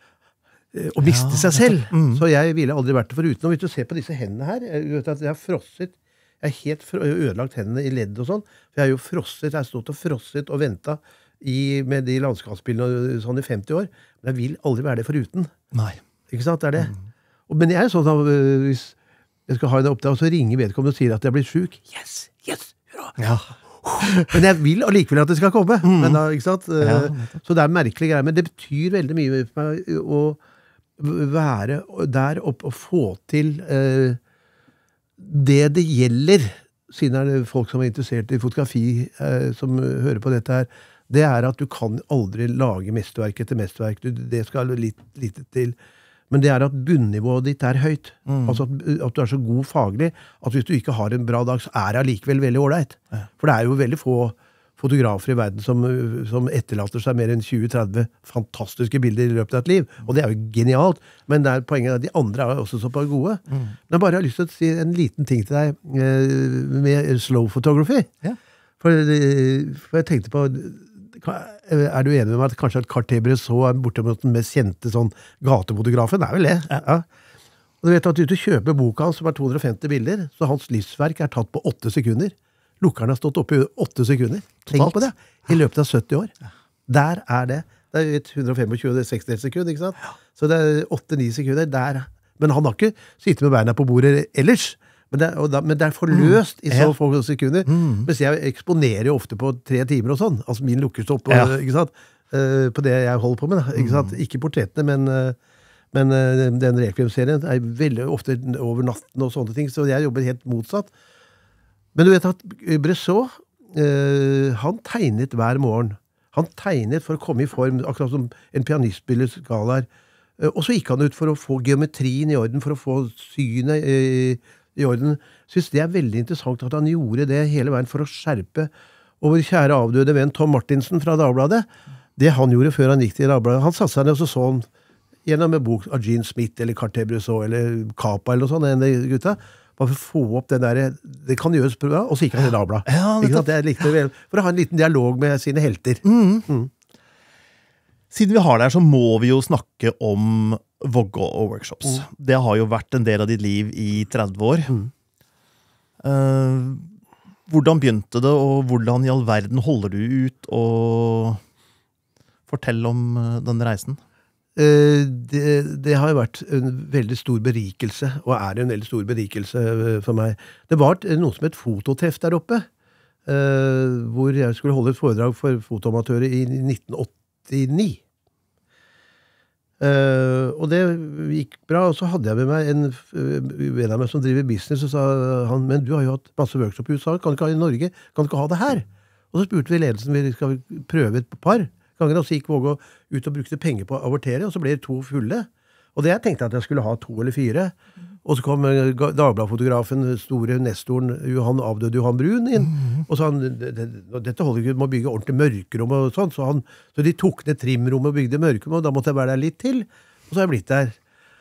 å miste ja, seg selv. Mm. Så jeg ville aldri vært det foruten. Og hvis du ser på disse hendene her, jeg vet at jeg har frosset, jeg har helt ødelagt hendene i ledd og sånn, for jeg har jo frosset, jeg har stått og frosset og ventet i, med de landskapsbildene sånn i femti år, men jeg vil aldri være det foruten. Nei. Ikke sant, det er det. Mm. Og, men jeg er sånn at hvis jeg skal ha en oppdag, så ringer vedkommende og sier at jeg blir syk. Yes, yes, hurra! Ja. Men jeg vil allikevel at det skal komme. Mm. Men da, ikke sant? Ja, så det er merkelig greier, men det betyr veldig mye for meg å være der oppe og få til eh, det det gjelder, siden er det folk som er interessert i fotografi, eh, som hører på dette her, det er at du kan aldri lage mesterverk etter mesterverk. Du, det skal litt, litt til. Men det er at bunnivået ditt er høyt. Mm. Altså at, at du er så god faglig, at hvis du ikke har en bra dag, så er det allikevel veldig ordentlig. Ja. For det er jo veldig få fotografer i verden som, som etterlater seg mer enn tjue til tretti fantastiske bilder i løpet av et liv. Og det er jo genialt. Men det er poenget at de andre er også såpass gode. Mm. Men jeg bare har lyst til å si en liten ting til deg med slow photography. Ja. For, for jeg tenkte på er du enig med meg at kanskje at Cartier-Bresson er bortimot den mest kjente sånn gatefotografen? Det er vel det. Ja. Ja. Og du vet at du kjøper boka hans som er to hundre og femti bilder, så hans livsverk er tatt på åtte sekunder. Lukkeren har stått oppe i åtte sekunder. Tenk på det. I løpet av sytti år. Der er det. Det er et hundre og tjuefem til seksti sekunder, ikke sant? Så det er åtte til ni sekunder. Der. Men han har ikke sittet med beina på bordet ellers. Men det, er, da, men det er forløst mm. i så få sekunder. Mm. Mens jeg eksponerer jo ofte på tre timer og sånn. Altså min lukkerstopp ja. Ikke sant? Uh, på det jeg holder på med. Da, ikke sant? Mm. Ikke portrettene, men, uh, men uh, den Requiem-serien er veldig ofte over natten og sånne ting. Så jeg jobber helt motsatt. Men du vet at Bresson, uh, han tegnet hver morgen. Han tegnet for å komme i form, akkurat som en pianistspiller skalaer. Uh, og så gikk han ut for å få geometrien i orden, for å få synet i uh, i orden. Synes det er veldig interessant at han gjorde det hele veien for å skjerpe og vår kjære avdøde venn Tom Martinsen fra Dagbladet. Det han gjorde før han gikk til Dagbladet. Han satte seg ned og så så han gjennom en bok av Gene Smith eller Cartier-Bresson eller Kappa eller noe sånt, en gutta, bare for å få opp den der, det kan gjøres bra, og så gikk han til Dagbladet. Ja, det det likte vel, for å ha en liten dialog med sine helter. Mm. Mm. Siden vi har det her, så må vi jo snakke om Vågå og workshops. Mm. Det har jo vært en del av ditt liv i tretti år. Mm. Uh, hvordan begynte det, og hvordan i all verden holder du ut og fortell om uh, denne reisen? Uh, det, det har jo vært en veldig stor berikelse, og er en veldig stor berikelse uh, for meg. Det var noe som et fototreff der oppe, uh, hvor jeg skulle holde et foredrag for fotoamatører i nitten åttini. Uh, og det gikk bra, og så hadde jeg med meg en uh, venn av meg som driver business, og sa han, men du har jo hatt masse workshop i U S A, kan du ikke ha i Norge, kan du ikke ha det her? Og så spurte vi ledelsen, vi skal prøve et par ganger, og så gikk Vågå ut og brukte penger på å avortere, og så ble det to fulle. Og det jeg tenkte at jeg skulle ha to eller fire. Og så kom Dagbladfotografen, store nestoren, Johan, avdøde Johan Brun inn, mm. og sa han, dette holder ikke, må bygge ordentlig mørkerom og sånt, så, han, så de tok ned trimrommet og bygde mørkerom, og da måtte jeg være der litt til, og så har jeg blitt der.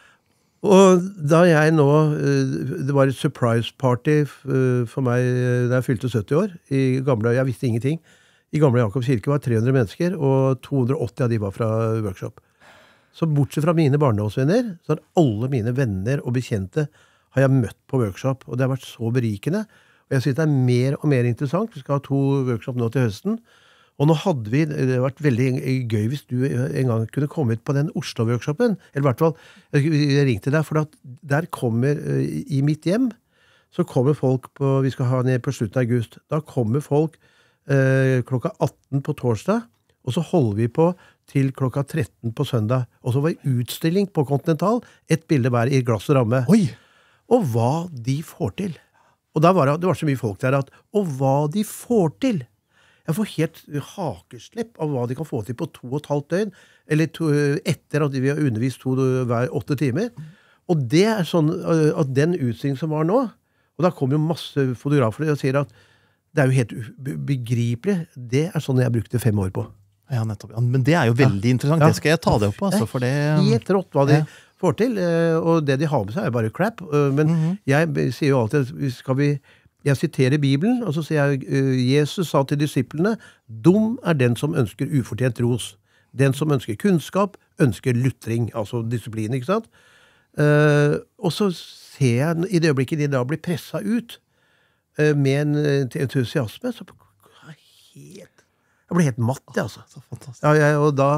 Og da jeg nå, det var et surprise party for meg da jeg fylte sytti år, i gamle, jeg visste ingenting, i gamle Jakobs kirke var tre hundre mennesker, og to hundre og åtti av de var fra workshop. Så bortsett fra mine barndomsvenner, så har alle mine venner og bekjente har jeg møtt på workshop, og det har vært så berikende. Og jeg synes det er mer og mer interessant. Vi skal ha to workshop nå til høsten. Og nå hadde vi, det har vært veldig gøy hvis du en gang kunne komme ut på den Oslo-workshopen. Eller i hvert fall, jeg ringte deg, for at der kommer, i mitt hjem, så kommer folk på, vi skal ha ned på slutten av august, da kommer folk eh, klokka atten på torsdag, og så holder vi på til klokka tretten på søndag. Og så var det utstilling på Continental, et bilde hver i glass og ramme. Oi! Og hva de får til. Og da var det, det var så mye folk der at, og hva de får til. Jeg får helt hakeslepp av hva de kan få til på to og et halvt døgn, eller to, etter at vi har undervist to hver åtte timer. Og det er sånn, at den utstillingen som var nå, og da kommer jo masse fotografer og sier at det er jo helt begripelig, det er sånn jeg brukte fem år på. Ja, nettopp. Ja, men det er jo veldig ja. interessant. Ja. Det skal jeg ta det opp, altså, for det... Helt rått hva de ja. får til, og det de har med seg er bare crap. Men mm-hmm. jeg sier jo alltid, skal vi... Jeg siterer Bibelen, og så sier jeg, Jesus sa til disiplene, dum er den som ønsker ufortjent ros. Den som ønsker kunnskap, ønsker lutring, altså disiplin, ikke sant? Uh, og så ser jeg, i det øyeblikket de da blir presset ut, uh, med en entusiasme, så helt... Jeg ble helt matt, altså. Så fantastisk. Ja, jeg, og da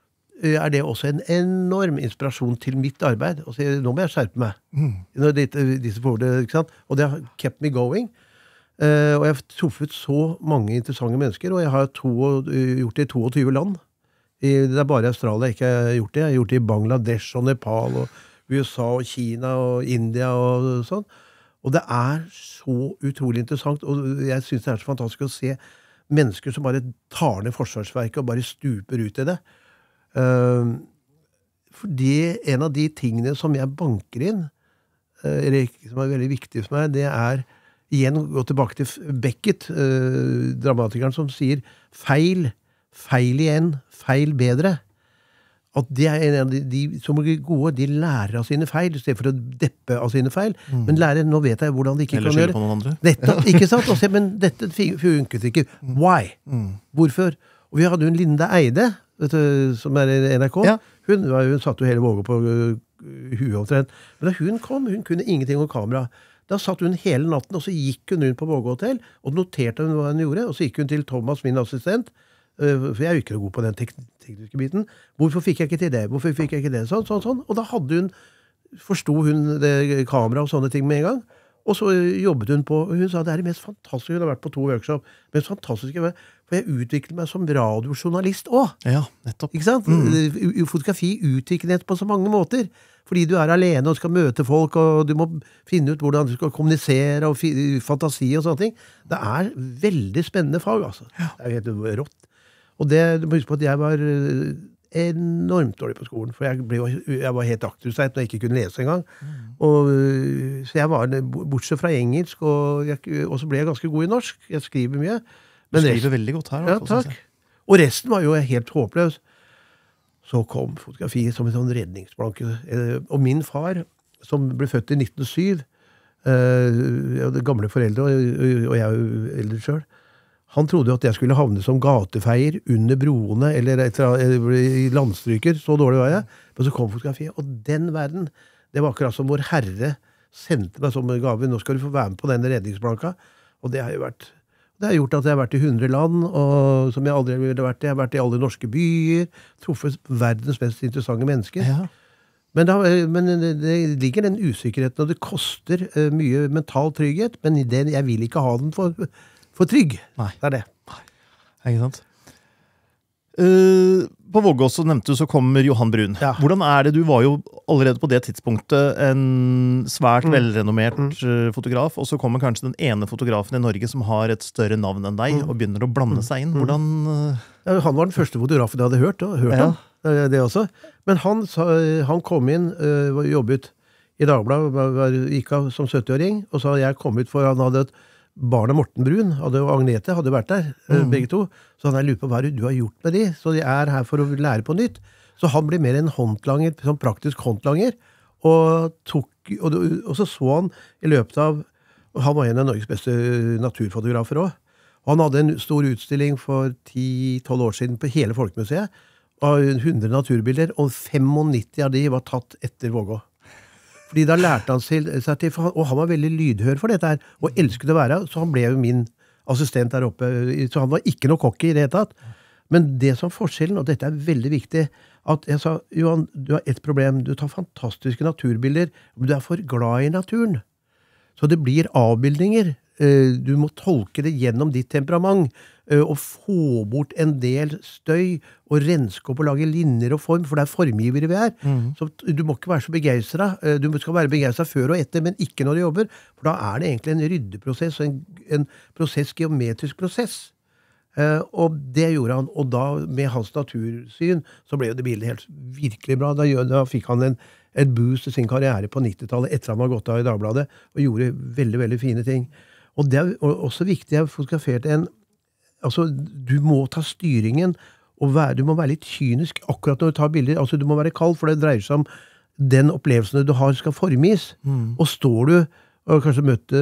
er det også en enorm inspirasjon til mitt arbeid. Og så, nå må jeg skjerpe meg. Mm. Disse, disse forholdene, ikke sant? Og det har kept me going. Uh, og jeg har truffet så mange interessante mennesker, og jeg har to, gjort det i tjueto land. I, det er bare Australia jeg ikke har gjort det. Jeg har gjort det i Bangladesh og Nepal og U S A og Kina og India og sånn. Og det er så utrolig interessant, og jeg synes det er så fantastisk å se mennesker som bare tar ned forsvarsverket og bare stuper ut i det. Uh, fordi en av de tingene som jeg banker inn, uh, eller som er veldig viktig for meg, det er, igjen gå tilbake til Beckett, uh, dramatikeren som sier, feil, feil igjen, feil bedre. At det er en av de, de som er gode, de lærer av sine feil, i stedet for å deppe av sine feil. Mm. Men lærer, nå vet jeg hvordan de ikke Eller kan gjøre. Eller skylde på noen andre. Dette, ikke sant? Og se, men dette funket ikke. Why? Mm. Hvorfor? Og vi hadde jo en Linda Eide, vet du, som er i N R K. Ja. Hun, var, hun satt jo hele Vågå på uh, huet omtrent. Men da hun kom, hun kunne ingenting om kamera. Da satt hun hele natten, og så gikk hun rundt på Vågå hotell, og noterte hun hva hun gjorde, og så gikk hun til Thomas, min assistent, uh, for jeg er jo ikke noe god på den tek tekniske biten. Hvorfor fikk jeg ikke til det? Hvorfor fikk jeg ikke det? Sånn, sånn, sånn. Og da hadde hun, forstod hun det kamera og sånne ting med en gang. Og så jobbet hun på, og hun sa det er det mest fantastiske, hun har vært på to workshop, mest fantastiske, for jeg utviklet meg som radiojournalist også. Ja, nettopp. Ikke sant? Mm. Fotografi utviklet på så mange måter, fordi du er alene og skal møte folk, og du må finne ut hvordan du skal kommunisere, og fantasi og sånne ting. Det er veldig spennende fag, altså. Ja. Det er jo helt rått. Og det, du må huske på at jeg var enormt dårlig på skolen, for jeg, ble, jeg var helt akterutseilt når jeg ikke kunne lese engang. Mm. Og, så jeg var bortsett fra engelsk, og, jeg, og så ble jeg ganske god i norsk. Jeg skriver mye. Men du skriver resten, veldig godt her. Ja, takk. Og resten var jo helt håpløs. Så kom fotografiet som en sånn redningsplanke. Og min far, som ble født i nitten null syv, det gamle foreldre, og jeg er jo eldre selv, han trodde jo at jeg skulle havne som gatefeier under broene, eller etter, i landstryker, så dårlig var jeg. Men så kom fotografiet, og den verden, det var akkurat som vår Herre sendte meg som gave. Nå skal du få være med på den redningsplanka. Og det har jo vært, det har gjort at jeg har vært i hundre land, og, som jeg aldri ville vært i. Jeg har vært i alle norske byer, truffet verdens mest interessante mennesker. Ja. Men, da, men det ligger den usikkerheten, og det koster uh, mye mental trygghet, men den, jeg vil ikke ha den for... For trygg. Nei. Det er det. Nei. Ikke sant? Uh, på Vågå så nevnte du så kommer Johan Brun. Ja. Hvordan er det? Du var jo allerede på det tidspunktet en svært mm. velrenommert mm. fotograf, og så kommer kanskje den ene fotografen i Norge som har et større navn enn deg, mm. og begynner å blande seg inn. Hvordan... Uh... Ja, han var den første fotografen jeg hadde hørt, og hørt ja. om. Det også. Men han, han kom inn, uh, jobbet i Dagbladet, gikk av som sytti-åring, og så hadde jeg kommet for han hadde et barn av Morten Brun, hadde, og Agnete hadde vært der, mm. begge to. Så han har lurt på hva du har gjort med de, så de er her for å lære på nytt. Så han ble mer en håndlanger, sånn praktisk håndlanger, og, tok, og, og så så han i løpet av, og han var en av Norges beste naturfotografer også. Og han hadde en stor utstilling for ti til tolv år siden på hele Folkemuseet, av hundre naturbilder, og nittifem av de var tatt etter Vågå. Fordi da lærte han seg til, og han var veldig lydhør for dette her, og elsket å være, så han ble jo min assistent der oppe, så han var ikke noe kokke i det hele tatt. Men det som forskjellen, og dette er veldig viktig, at jeg sa, Johan, du har et problem, du tar fantastiske naturbilder, men du er for glad i naturen. Så det blir avbildninger, du må tolke det gjennom ditt temperament, og få bort en del støy, og renske opp og lage linjer og form, for det er formgivere vi er. Mm. Så du må ikke være så begeistret. Du skal være begeistret før og etter, men ikke når du jobber, for da er det egentlig en ryddeprosess, en, en prosess, geometrisk prosess. Uh, og det gjorde han, og da med hans natursyn, så ble jo det bildet helt virkelig bra. Da, da fikk han en, en boost i sin karriere på nittitallet, etter han var gått av i Dagbladet, og gjorde veldig, veldig fine ting. Og det er også viktig, jeg fotograferte en, altså, du må ta styringen, og være, du må være litt kynisk akkurat når du tar bilder, altså du må være kald, for det dreier seg om den opplevelsen du har skal formgis. Mm. Og står du, og kanskje møtte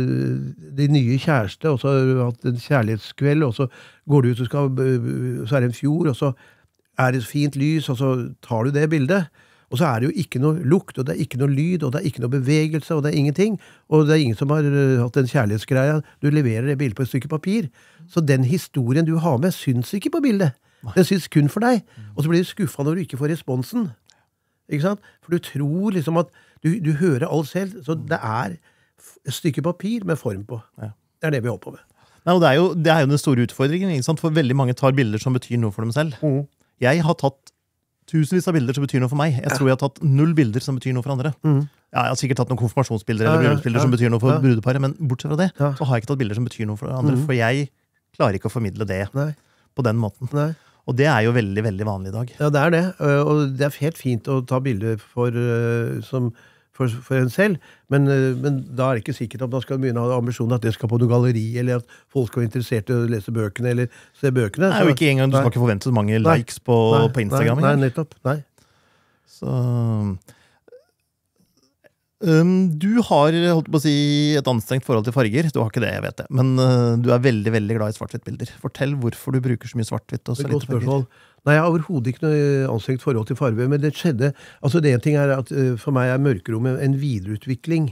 de nye kjæreste, og så har du hatt en kjærlighetskveld, og så går du ut, og skal, så er det en fjord, og så er det fint lys, og så tar du det bildet. Og så er det jo ikke noe lukt, og det er ikke noe lyd, og det er ikke noe bevegelse, og det er ingenting. Og det er ingen som har hatt en kjærlighetsgreie. Du leverer det bildet på et stykke papir. Så den historien du har med syns ikke på bildet. Den syns kun for deg. Og så blir du skuffet når du ikke får responsen. Ikke sant? For du tror liksom at du, du hører alt selv. Så det er et stykke papir med form på. Det er det vi holder på med. Nei, og det er, jo, det er jo den store utfordringen, ikke sant? For veldig mange tar bilder som betyr noe for dem selv. Mm. Jeg har tatt tusenvis av bilder som betyr noe for meg. Jeg tror jeg har tatt null bilder som betyr noe for andre. Mm. Ja, jeg har sikkert tatt noen konfirmasjonsbilder eller bryllupsbilder ja, ja, ja. som betyr noe for ja. brudeparet, men bortsett fra det, ja. så har jeg ikke tatt bilder som betyr noe for andre, mm. for jeg klarer ikke å formidle det Nei. på den måten. Nei. Og det er jo veldig, veldig vanlig i dag. Ja, det er det. Og det er helt fint å ta bilder for, som, for, for en selv, men, men da er det ikke sikkert at man skal begynne å ha ambisjonen at det skal på noe galleri, eller at folk skal være interessert i å lese bøkene, eller se bøkene. Nei, jo ikke engang, du skal ikke forvente så mange nei. likes på, nei, på Instagram. Nei, nei, nettopp. Nei. Så... Um, du har holdt på å si, et anstrengt forhold til farger. Du har ikke det, jeg vet det. Men uh, du er veldig veldig glad i svart-hvitt-bilder. Fortell hvorfor du bruker så mye svart-hvitt. Og så Det er et godt lite farger. spørsmål. Nei, jeg har overhodet ikke noe anstrengt forhold til farve, men det skjedde. Altså, det ene ting er at uh, for meg er mørkerommet en videreutvikling.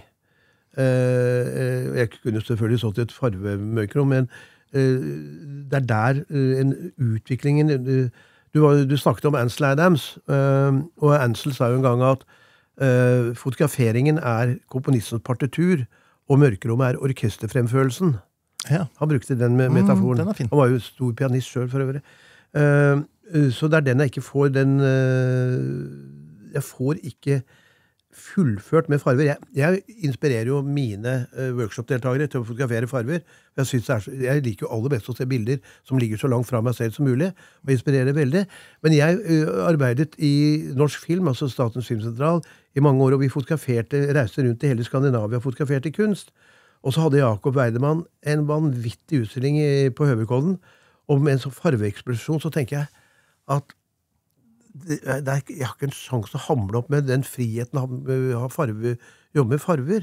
Uh, jeg kunne selvfølgelig stått i et farvemørkerom, men uh, det er der uh, en utviklingen uh, du, var, du snakket om Ansel Adams, uh, og Ansel sa jo en gang at uh, fotograferingen er komponistens partitur, og mørkerommet er orkesterfremførelsen. Ja. Han brukte den med metaforen. Mm, den er fin. Han var jo stor pianist selv for øvrig. Uh, uh, så det er den jeg ikke får den uh, Jeg får ikke fullført med farver. Jeg, jeg inspirerer jo mine uh, workshop-deltakere til å fotografere farver. Jeg, synes det er så, jeg liker jo aller best å se bilder som ligger så langt fra meg selv som mulig, og inspirerer veldig. Men jeg uh, arbeidet i Norsk Film, altså Statens Filmsentral, i mange år, og vi fotograferte, reiste rundt i hele Skandinavia og fotograferte kunst. Og så hadde Jakob Weidemann en vanvittig utstilling i, på Høvekollen, og med en sånn farveeksplosjon, så tenker jeg at det, det er, jeg har ikke en sjanse å hamle opp med den friheten å ha farve, jobbe med farver.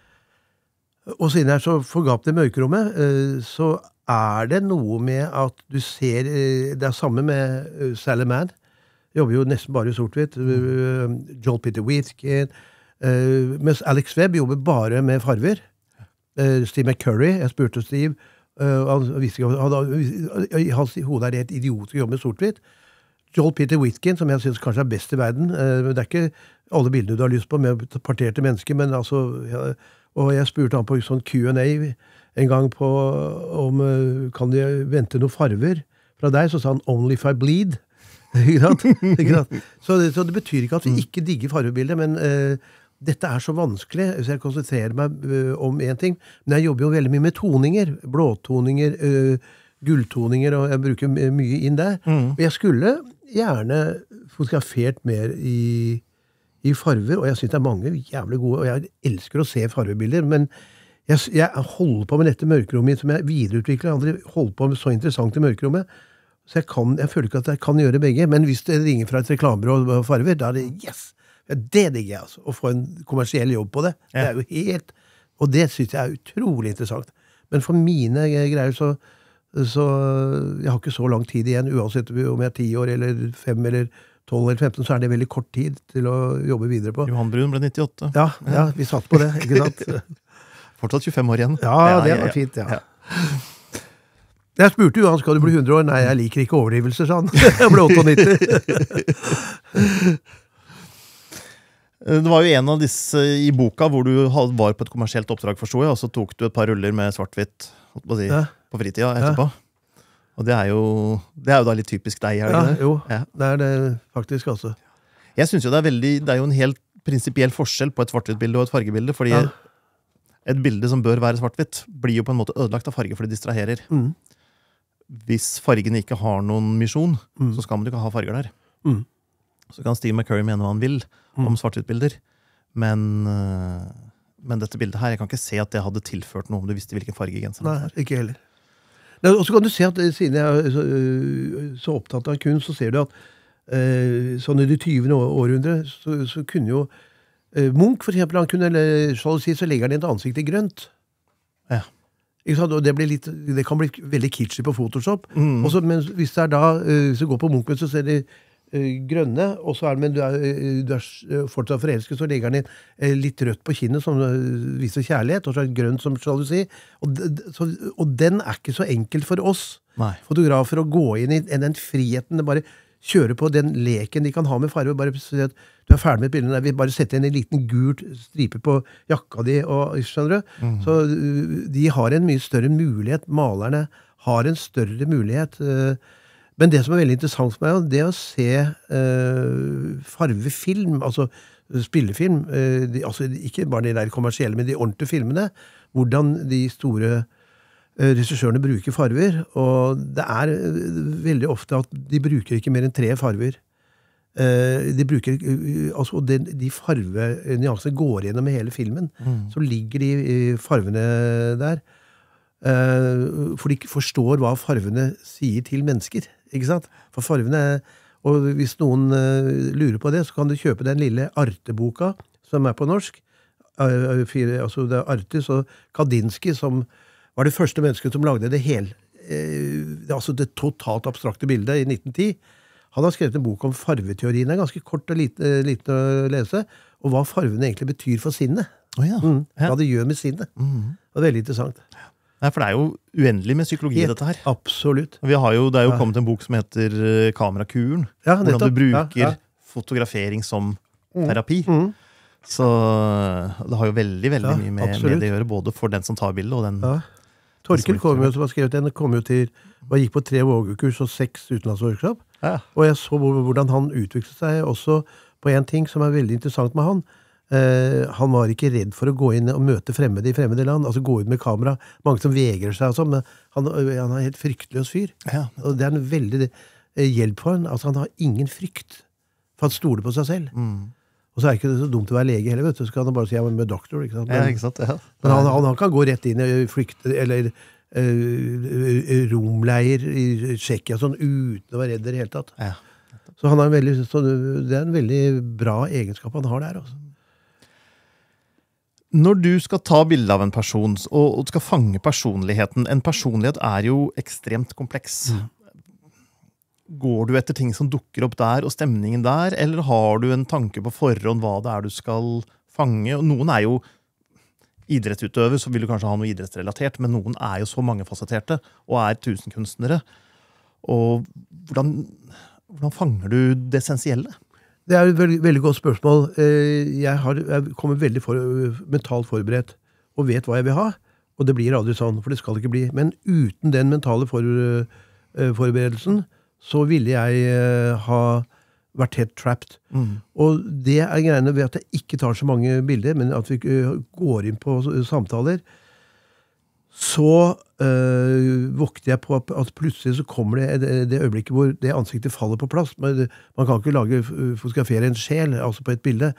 Og siden jeg er så forgapt i mørkerommet, så er det noe med at du ser, det er samme med Sally Mann, jobber jo nesten bare i sort-hvitt, Joel Peter Witkin, mens Alex Webb jobber bare med farver. Steve McCurry, jeg spurte Steve, han visste ikke, han, hans hode er helt idiotisk å jobbe med sort-hvitt. Joel Peter Witkin, som jeg synes kanskje er best i verden, det er ikke alle bildene du har lyst på med parterte mennesker, men altså, og jeg spurte han på sånn Q and A en gang på om, kan de vente noen farver fra deg, så sa han, only if I bleed. Ikke sant? Ikke sant? Så, det, så det betyr ikke at vi ikke digger farvebildet, men uh, dette er så vanskelig, så jeg konsentrerer meg uh, om en ting, men jeg jobber jo veldig mye med toninger, blåtoninger, uh, gulltoninger, og jeg bruker mye inn der. Mm. Og jeg skulle gjerne fotografert mer i, i farver, og jeg synes det er mange jævlig gode, og jeg elsker å se farvebilder, men jeg, jeg holder på med dette mørkerommet som jeg videreutvikler, andre holder på med så interessant i mørkerommet, så jeg, kan, jeg føler ikke at jeg kan gjøre begge, men hvis det ringer fra et reklamebyrå og farver, da er det yes! Ja, det digger jeg, altså, å få en kommersiell jobb på det. Ja. Det er jo helt, og det synes jeg er utrolig interessant. Men for mine greier så, så jeg har ikke så lang tid igjen, uansett om jeg er ti år, eller fem, eller tolv, eller femten, så er det veldig kort tid til å jobbe videre på. Johan Brun ble nittiåtte. Ja, ja vi satt på det, ikke sant? Fortsatt tjue-fem år igjen. Ja, det var fint, ja. ja. Jeg spurte jo, han skal du bli hundre år? Nei, jeg liker ikke overdrivelser, sa han. Jeg ble åttiåtte. Det var jo en av disse i boka hvor du var på et kommersielt oppdrag, forstod jeg, og så tok du et par ruller med svart-hvitt si, ja. på fritida etterpå. Ja. Og det er, jo, det er jo da litt typisk deg, er det ja, ikke det? Jo, ja. det er det faktisk, altså. Jeg synes jo det er veldig, det er jo en helt prinsipiell forskjell på et svart-hvitt-bilde og et fargebilde, fordi ja. et bilde som bør være svart-hvitt blir jo på en måte ødelagt av farge, for det distraherer. Mm. Hvis fargene ikke har noen misjon, mm. så skal man jo ikke ha farger der. Mm. Så kan Steve McCurry mene hva han vil mm. om svart-hvitt-bilder, men, uh, men dette bildet her, jeg kan ikke se at det hadde tilført noe om du visste hvilken farge genseren var. Nei, ikke heller. Og så kan du se at siden jeg er så, så opptatt av kunst, så ser du at uh, sånn i det tyvende århundre, så, så kunne jo uh, Munch, for eksempel, han kunne, eller si, så legger han et ansikt i grønt. Ja. Og det, litt, det kan bli veldig kitschy på Photoshop. Mm. Også, men hvis det er da, hvis du går på Munch, så ser de uh, grønne, og så er det, men du er, du er fortsatt forelsket, så legger han inn uh, litt rødt på kinnet, som uh, viser kjærlighet, og så er det grønt som sjalusi. Og, så, og den er ikke så enkelt for oss Nei. fotografer å gå inn i den friheten, det bare kjøre på den leken de kan ha med farve, bare si at du er ferdig med et bilde, der vi bare setter inn en liten gult stripe på jakka di, og, skjønner du? Mm. Så uh, de har en mye større mulighet, malerne har en større mulighet. Uh, men det som er veldig interessant for meg, det er å se uh, farvefilm, altså spillefilm, uh, de, altså ikke bare de der kommersielle, men de ordentlige filmene, hvordan de store regissørene bruker farver, og det er veldig ofte at de bruker ikke mer enn tre farver. De bruker, altså de, de farvenyansene går gjennom med hele filmen, mm. så ligger de farvene der, for de forstår hva farvene sier til mennesker, ikke sant? For farvene, og hvis noen lurer på det, så kan du kjøpe den lille arteboka som er på norsk, altså det er Artis og Kandinsky som var det første mennesket som lagde det hele, det, altså det totalt abstrakte bildet i nitten ti. Han har skrevet en bok om farveteorien, er ganske kort og liten, liten å lese, og hva farvene egentlig betyr for sinnet. Oh, ja. mm, ja. Hva det gjør med sinnet. Mm. Det er veldig interessant. Nei, for det er jo uendelig med psykologi i dette her. Absolutt. Vi har jo, det er jo ja. kommet en bok som heter Kamerakuren, ja, hvordan du bruker ja, ja. fotografering som terapi. Mm. Mm. Så det har jo veldig, veldig ja, mye med, med det å gjøre, både for den som tar bildet og den... Ja. Torkel kom jo, som har skrevet den, kom jo til, og gikk på tre vågekurs og seks utenlandsworkshop, ja. og jeg så hvordan han utviklet seg også på en ting som er veldig interessant med han. Eh, han var ikke redd for å gå inn og møte fremmede i fremmede land, altså gå ut med kamera, mange som vegrer seg og sånn, men han, han er helt fryktløs fyr. Ja. Og det er en veldig hjelp for han, altså han har ingen frykt for han stoler på seg selv. Mm. Og så er det ikke så dumt å være lege heller, vet du, så kan han bare si ja, men med doktor, ikke sant? Men, ja, ikke sant? Ja. men han, han, han kan gå rett inn i flykt, eller uh, romleier i Tsjekkia, sånn uten å være redd i det hele tatt. Ja. Så, han er en veldig, så det er en veldig bra egenskap han har der, altså. Når du skal ta bilde av en person, og, og skal fange personligheten, en personlighet er jo ekstremt kompleks. Mm. Går du etter ting som dukker opp der, og stemningen der, eller har du en tanke på forhånd hva det er du skal fange? Og noen er jo idrettsutøver, så vil du kanskje ha noe idrettsrelatert, men noen er jo så mangefasetterte, og er tusenkunstnere. Og hvordan, hvordan fanger du det essensielle? Det er et veldig, veldig godt spørsmål. Jeg, har, jeg kommer veldig for, mentalt forberedt, og vet hva jeg vil ha, og det blir aldri sånn, for det skal ikke bli. Men uten den mentale for, forberedelsen, så ville jeg uh, ha vært helt trapped. Mm. Og det er greiene ved at jeg ikke tar så mange bilder, men at vi uh, går inn på samtaler, så uh, vokter jeg på at plutselig så kommer det det, det øyeblikket hvor det ansiktet faller på plass. Men, man kan ikke lage, fotografere en sjel, altså på et bilde.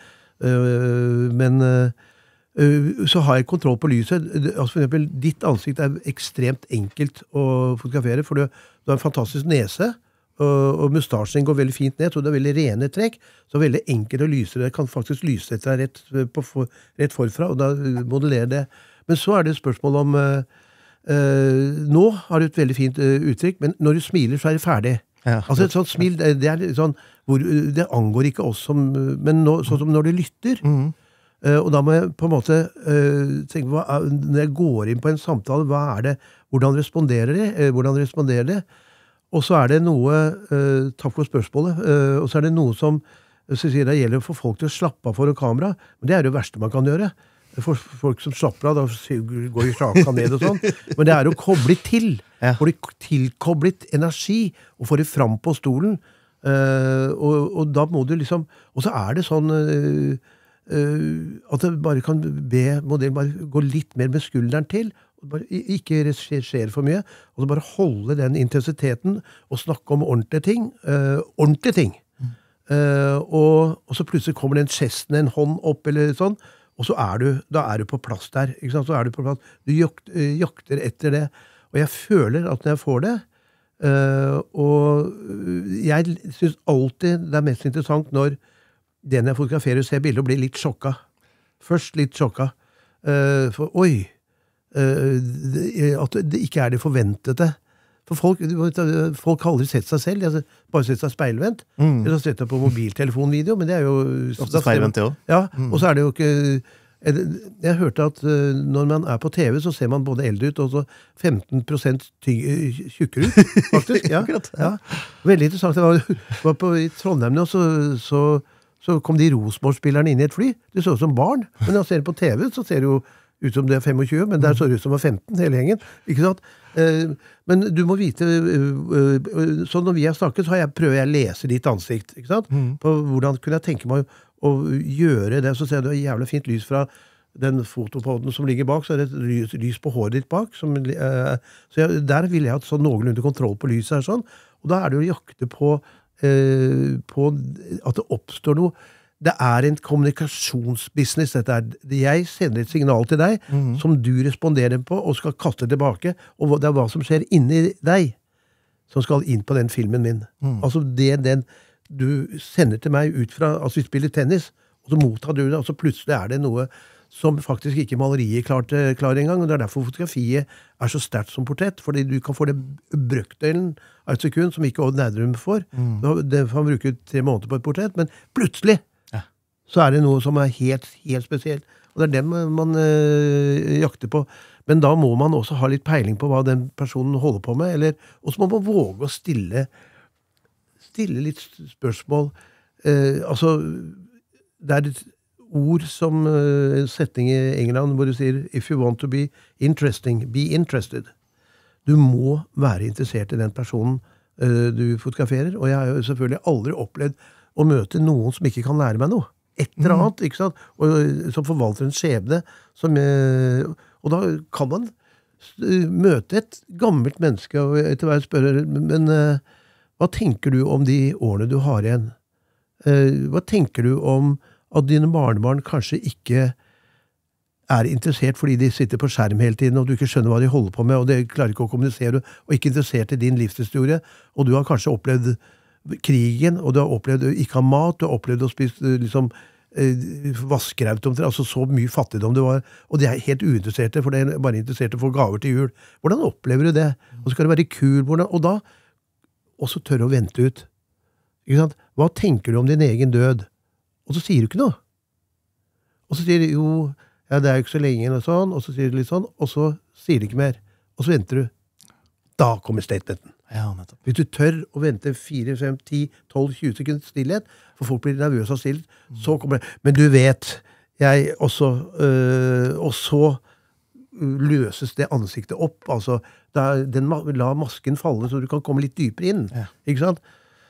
Uh, men uh, uh, så har jeg kontroll på lyset. Altså for eksempel, ditt ansikt er ekstremt enkelt å fotografere, for du, du har en fantastisk nese, og, og mustasjen går veldig fint ned, og det er veldig rene trekk, så veldig enkelt å lyse det. Jeg kan faktisk lyse etter deg rett, på, for, rett forfra, og da modellerer det. Men så er det et spørsmål om uh, uh, nå har du et veldig fint uh, uttrykk, men når du smiler, så er det ferdig. Ja. Altså et sånt smil, det, det er sånn, hvor, det angår ikke oss som, men nå, sånn som når du lytter, mm. uh, og da må jeg på en måte uh, tenke, hva, når jeg går inn på en samtale, hva er det, hvordan responderer de, uh, hvordan responderer de, og så er det noe, uh, takk for spørsmålet, uh, og så er det noe som, så sier det gjelder for folk til å slappe av foran kamera, men det er det verste man kan gjøre. For folk som slapper av, da går jo slaka ned og sånn, men det er å koble til, ja. Får de tilkoblet energi, og får det fram på stolen, uh, og, og da må du liksom, og så er det sånn, uh, uh, at det bare kan be modellen bare gå litt mer med skulderen til, bare ikke regissere for mye, og så bare holde den intensiteten, og snakke om ordentlige ting, uh, ordentlige ting, mm. uh, og, og så plutselig kommer den gesten, en hånd opp, eller sånn, og så er du, da er du på plass der, ikke sant? Så er du på plass, du jakter, jakter etter det, og jeg føler at når jeg får det, uh, og jeg synes alltid det er mest interessant når den jeg fotograferer ser bildet og blir litt sjokka. Først litt sjokka. Uh, for oi, uh, det, at det ikke er det forventede. For folk, folk har aldri sett seg selv, de har bare sett seg speilvendt. Mm. Eller har sett det på mobiltelefonvideo, men det er jo... Ofte speilvendt, det også. Ja, mm. Og så er det jo ikke... Jeg hørte at når man er på T V, så ser man både eldre ut, og så femten prosent tjukkere ut, faktisk. Ja, ja. Veldig interessant. Jeg var, var på, i Trondheim nå, så, så, så kom de Rosenborg-spillerne inn i et fly. Det så ut som barn, men når jeg ser det på T V, så ser det jo ut som det er tjuefem, men der så det ut som det var femten, hele gjengen. Ikke sant? Men du må vite, så når vi har snakket, så har jeg, prøver jeg å lese ditt ansikt, ikke sant? Mm. På hvordan kunne jeg tenke meg å gjøre det, så ser du et jævlig fint lys fra den fotopoden som ligger bak, så er det et lys, lys på håret ditt bak, som, eh, så jeg, der vil jeg ha sånn noenlunde kontroll på lyset her sånn, og da er det å jakte på, eh, på at det oppstår noe. Det er en kommunikasjonsbusiness, dette er. Jeg sender et signal til deg, mm. som du responderer på, og skal kaste tilbake, og det er hva som skjer inni deg, som skal inn på den filmen min. Mm. Altså det den du sender til meg ut fra, altså vi spiller tennis, og så mottar du det, og så plutselig er det noe som faktisk ikke maleriet klarte, klarer engang, og det er derfor fotografiet er så sterkt som portrett, fordi du kan få det brøkdelen av et sekund som ikke Odd Nerdrum får. Mm. Det får han bruke tre måneder på et portrett, men plutselig ja. Så er det noe som er helt, helt spesielt. Og det er det man, man øh, jakter på. Men da må man også ha litt peiling på hva den personen holder på med, eller, og så må man våge å stille, stille litt spørsmål. Eh, altså, det er et ord som uh, setning i England hvor du sier if you want to be interesting, be interested. Du må være interessert i den personen uh, du fotograferer, og jeg har jo selvfølgelig aldri opplevd å møte noen som ikke kan lære meg noe. Et eller annet, ikke sant? Og, som forvalter en skjebne. Som, uh, og da kan man uh, møte et gammelt menneske og etter hvert spørre, men uh, hva tenker du om de årene du har igjen? Uh, hva tenker du om at dine barnebarn kanskje ikke er interessert fordi de sitter på skjerm hele tiden, og du ikke skjønner hva de holder på med, og de klarer ikke å kommunisere, og ikke interessert i din livshistorie, og du har kanskje opplevd krigen, og du har opplevd å ikke ha mat, du har opplevd å spise liksom, eh, vaskeраut om det, altså så mye fattigdom det var, og de er helt uinteresserte, for de er bare interesserte for gaver til jul. Hvordan opplever du det? Og så skal det være kul, hvordan, og da også tørre å vente ut. Ikke sant? Hva tenker du om din egen død? Og så sier du ikke noe. Og så sier du, jo, ja, det er jo ikke så lenge, og sånn, og så sier du litt sånn, og så sier du ikke mer. Og så venter du. Da kommer statementen. Ja, nettopp. Hvis du tør å vente fire, fem, ti, tolv, tjue sekunder stillhet, for folk blir nervøse og stilt, mm. så kommer det. Men du vet, jeg også, øh, og så løses det ansiktet opp, altså, der, den la masken falle, så du kan komme litt dypere inn. Ja. Ikke sant?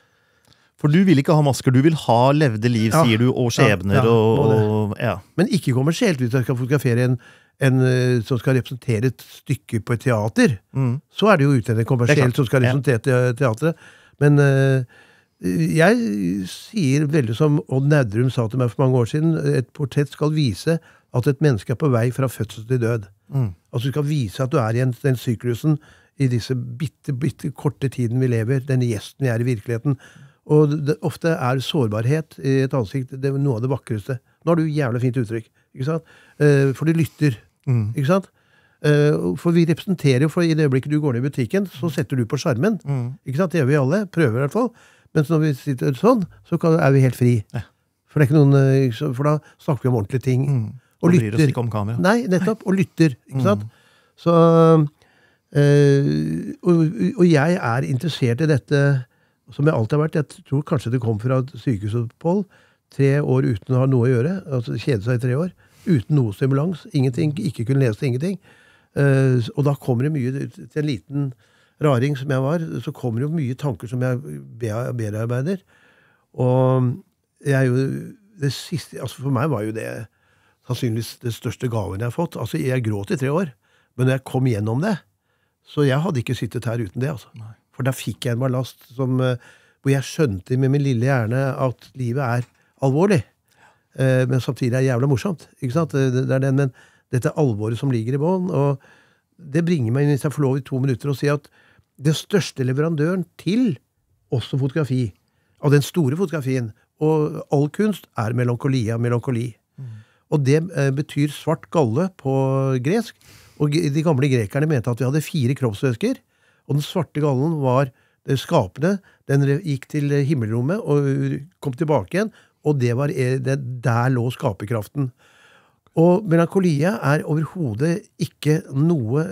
For du vil ikke ha masker, du vil ha levde liv, ja, sier du, og skjebner, ja, ja, og, og ja. Men ikke kommersielt, hvis jeg skal fotografere en, en som skal representere et stykke på et teater, mm. så er det jo uten en kommersielt som skal representere ja. teateret. Men uh, jeg sier veldig som Odd Nerdrum sa til meg for mange år siden, et portrett skal vise at et menneske er på vei fra fødsel til død. Mm. Altså du skal vise at du er i en, den syklusen i disse bitte, bitte korte tiden vi lever, denne gjesten vi er i virkeligheten. Og det, ofte er sårbarhet i et ansikt det er noe av det vakreste. Nå har du jævlig fint uttrykk, ikke sant? Uh, for de lytter, mm. ikke sant? Uh, for vi representerer jo, for i det øyeblikket du går ned i butikken, så setter du på skjermen, mm. ikke sant? Det gjør vi alle, prøver i hvert fall. Men når vi sitter sånn, så kan, er vi helt fri. Ja. For det er ikke noen, for da snakker vi om ordentlige ting. Mm. Og, og lytter. Oss ikke om kamera. Nei, nettopp, og lytter, ikke sant? Mm. Så, uh, og, og jeg er interessert i dette, som jeg alltid har vært. Jeg tror kanskje det kom fra et sykehusopphold, tre år uten å ha noe å gjøre, altså kjede seg i tre år, uten noe stimulans, ingenting, ikke kunne lese ingenting. Uh, og da kommer det mye, til en liten raring som jeg var, så kommer det jo mye tanker som jeg bearbeider. Og jeg er jo, det siste, altså for meg var jo det sannsynligvis det største gaven jeg har fått. Altså jeg gråt i tre år, men når jeg kom gjennom det, så jeg hadde ikke sittet her uten det, altså. Nei. For da fikk jeg en ballast som, hvor jeg skjønte med min lille hjerne at livet er alvorlig. Eh, men samtidig er det jævla morsomt. Ikke sant? Det er den, men dette alvoret som ligger i bånd, og det bringer meg inn, hvis jeg får lov i to minutter, å si at det største leverandøren til også fotografi, av den store fotografien, og all kunst, er melankolia, melankoli. Mm. Og det eh, betyr svart galle på gresk, og de gamle grekerne mente at vi hadde fire kroppsvæsker, og den svarte gallen var det skapende, den gikk til himmelrommet og kom tilbake igjen, og det var det, der lå skaperkraften. Og melankolia er overhodet ikke noe,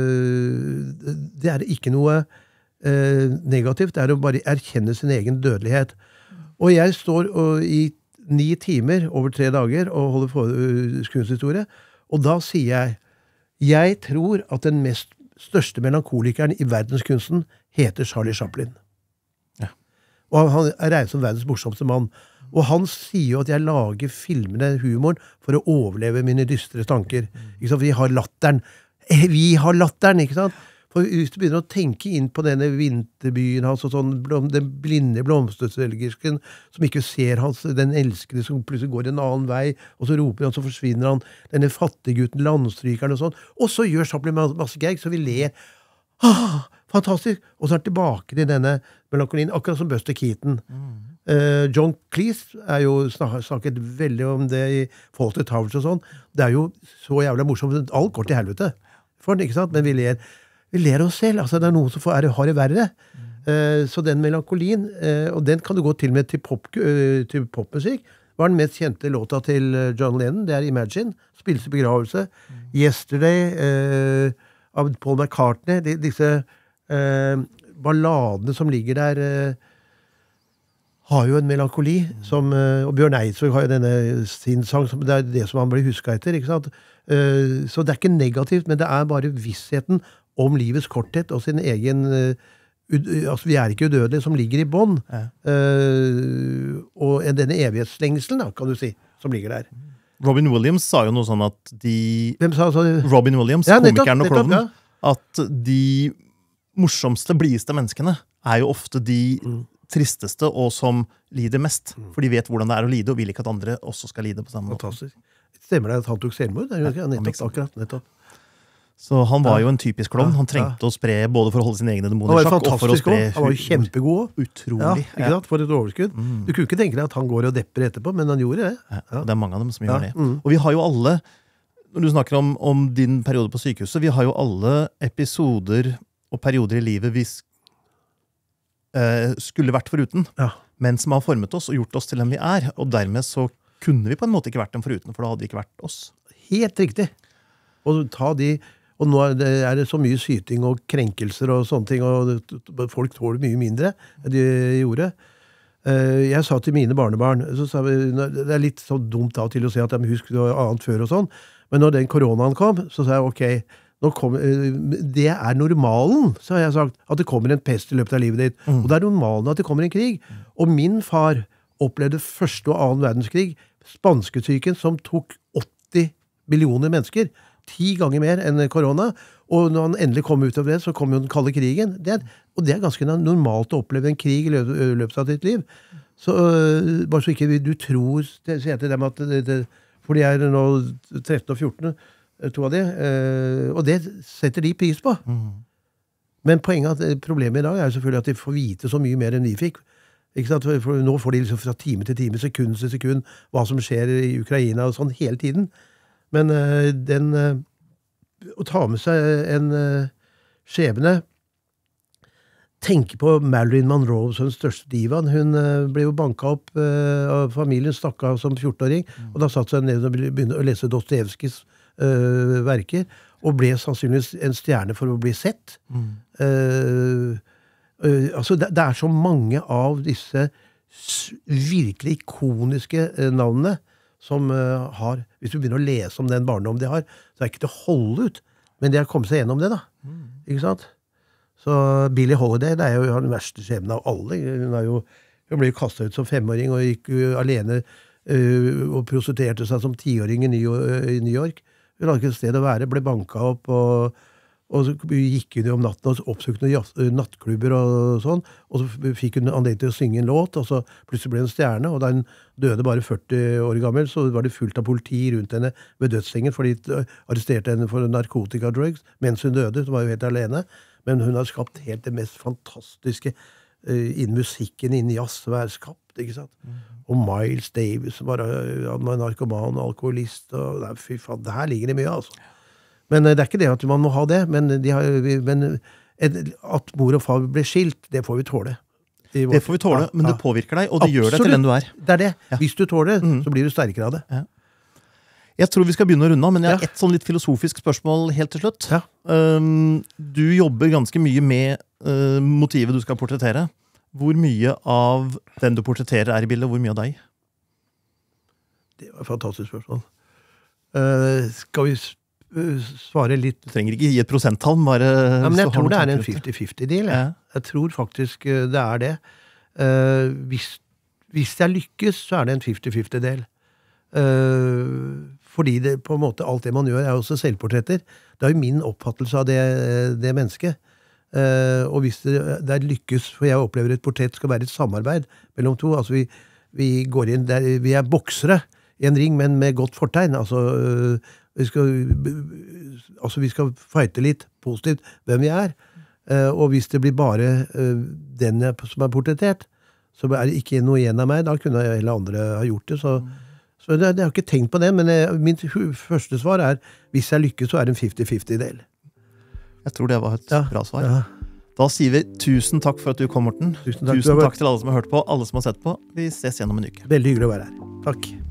øh, det er ikke noe øh, negativt, det er å bare erkjenne sin egen dødelighet. Og jeg står og, i ni timer over tre dager og holder for øh, kunsthistorie, og da sier jeg, jeg tror at den mest største melankolikeren i verdenskunsten heter Charlie Chaplin. Ja. Og han er regnet som verdens morsomste mann. Og han sier jo at jeg lager filmene, humoren, for å overleve mine dystre tanker. Mm. Ikke sant? Vi har latteren. Vi har latteren, ikke sant? For hvis du begynner å tenke inn på denne vinterbyen hans, og sånn, blom, den blinde blomstersvelgersken, som ikke ser hans, den elskede som plutselig går en annen vei, og så roper han, så forsvinner han, denne fattiggutten, landstrykeren og sånn, og så gjør Chaplin masse gag, så vi ler. Ah, fantastisk! Og så er han tilbake til denne melankolien, akkurat som Buster Keaton. Mm. Uh, John Cleese er jo snak snakket veldig om det i Fawlty Towers og sånn. Det er jo så jævla morsomt. Alt går til helvete. For den, ikke sant? Men vi ler, vi ler oss selv. Altså, det er noen som får, er, har det verre. Uh, så den melankolien, uh, og den kan du gå til med til, pop, uh, til popmusikk, var den mest kjente låta til John Lennon. Det er Imagine. Spilles i begravelse. Mm. Yesterday uh, av Paul McCartney. De, disse uh, balladene som ligger der uh, har jo en melankoli, som, og Bjørn Eidsvåg har jo denne sin sang, som, det er det som han blir husket etter, ikke sant? Uh, så det er ikke negativt, men det er bare vissheten om livets korthet og sin egen, uh, altså vi er ikke udødelige, som ligger i bånd, ja. uh, og denne evighetslengselen, da, kan du si, som ligger der. Robin Williams sa jo noe sånn at de... Hvem sa så? Robin Williams, ja, nettopp, komikeren og nettopp, klovnen, ja. at de morsomste, blideste menneskene er jo ofte de... Mm. tristeste, og som lider mest. For de vet hvordan det er å lide, og vil ikke at andre også skal lide på samme måte. Fantastisk. Stemmer det at han tok selvmord? Det er jo ikke nettopp, akkurat, nettopp. Så han var jo en typisk klovn. Han trengte ja. å spre, både for å holde sine egne demoner i sjakk, og for å spre... Han var jo kjempegod. Utrolig. Ja, ikke sant? For et overskudd. Mm. Du kunne ikke tenke deg at han går og depper etterpå, men han gjorde det. Ja, ja. Det er mange av dem som gjør det. Mm. Og vi har jo alle, når du snakker om, om din periode på sykehuset, vi har jo alle episoder og perioder i livet vi skulle vært foruten, ja. Men som har formet oss og gjort oss til den vi er, og dermed så kunne vi på en måte ikke vært den foruten, for da hadde det ikke vært oss. Helt riktig. Og ta de, og nå er det, er det så mye syting og krenkelser og sånne ting, og folk tåler mye mindre enn de gjorde. Jeg sa til mine barnebarn, så sa vi, det er litt så dumt av til å si at de husker det annet før og sånn, men når den koronaen kom, så sa jeg, ok, Nå kom, det er normalen, så har jeg sagt, at det kommer en pest i løpet av livet ditt. Mm. Og det er normalen at det kommer en krig. Og min far opplevde første og annen verdenskrig, spanskesyken, som tok åtti millioner mennesker, ti ganger mer enn korona. Og når han endelig kom ut av det, så kom jo den kalde krigen. Det er, og det er ganske normalt å oppleve en krig i løpet av ditt liv. Så bare så ikke du tror, sier jeg til dem at det, det, for de er nå tretten og fjorten, to av de, og det setter de pris på. Mm. Men poenget, at problemet i dag er selvfølgelig at de får vite så mye mer enn vi fikk. Ikke sant? For nå får de liksom fra time til time, sekund til sekund, hva som skjer i Ukraina og sånn hele tiden. Men den, å ta med seg en skjebne, tenke på Marilyn Monroe som den største divaen. Hun ble jo banket opp av familien, stakk av som fjortenåring, mm. og da satt seg ned og begynte å lese Dostojevskijs Uh, verker, og ble sannsynligvis en stjerne for å bli sett. Mm. Uh, uh, altså det, det er så mange av disse virkelig ikoniske uh, navnene som uh, har, hvis du begynner å lese om den barndom de har, så er det ikke til å holde ut, men de har kommet seg gjennom det da. Mm. Ikke sant? Så Billie Holiday, det er jo den verste skjebnen av alle. Hun, er jo, hun ble jo kastet ut som femåring og gikk uh, alene uh, og prostituerte seg som tiåring i New, uh, i New York. Hun hadde ikke et sted å være, ble banket opp, og, og så gikk hun om natten og oppsøkte noen nattklubber og sånn, og så fikk hun anledning til å synge en låt, og så plutselig ble hun stjerne, og da hun døde bare førti år gammel, så var det fullt av politi rundt henne ved dødssengen, fordi de arresterte henne for narkotika drugs, mens hun døde, hun var jo helt alene, men hun har skapt helt det mest fantastiske uh, innen musikken, innen jazz, som er skapt, ikke sant? Mm. Og Miles Davis, bare, han var narkoman, alkoholist, og nei, fy faen, det her ligger det mye, altså. Men det er ikke det at man må ha det, men, de har, men at mor og far ble skilt, det får vi tåle. Det får vi tåle, ja, men det påvirker deg, og det Absolutt. Gjør deg til den du er. Det er det. Ja. Hvis du tåler det, mm. så blir du sterkere av det. Ja. Jeg tror vi skal begynne å runde av, men jeg har ja. et sånn litt filosofisk spørsmål helt til slutt. Ja. Um, du jobber ganske mye med uh, motivet du skal portrettere. Hvor mye av den du portretterer er i bildet, og hvor mye av deg? Det var et fantastisk spørsmål. Uh, skal vi svare litt... Du trenger ikke gi et prosenttall, bare... Ja, men jeg tror det er en femti femti-deal. Ja. Jeg tror faktisk det er det. Uh, hvis, hvis jeg lykkes, så er det en femti femti-del. Uh, fordi det, på en måte, alt det man gjør er også selvportretter. Det er jo min oppfattelse av det, det mennesket. Uh, og hvis det, det er lykkes, for jeg opplever et portrett skal være et samarbeid mellom to, altså vi, vi går inn der, vi er boksere i en ring, men med godt fortegn, altså, uh, vi, skal, altså vi skal fighte litt positivt hvem vi er, uh, og hvis det blir bare uh, den som er portrettert, så er det ikke noe igjen av meg, da kunne hele andre ha gjort det, så, så det, det har jeg ikke tenkt på det, men jeg, min første svar er, hvis jeg lykkes, så er det en femti femti-del. Jeg tror det var et ja, bra svar. Ja. Da sier vi tusen takk for at du kom, Morten. Tusen takk, tusen takk til alle som har hørt på, alle som har sett på. Vi ses igjen om en uke. Veldig hyggelig å være her. Takk.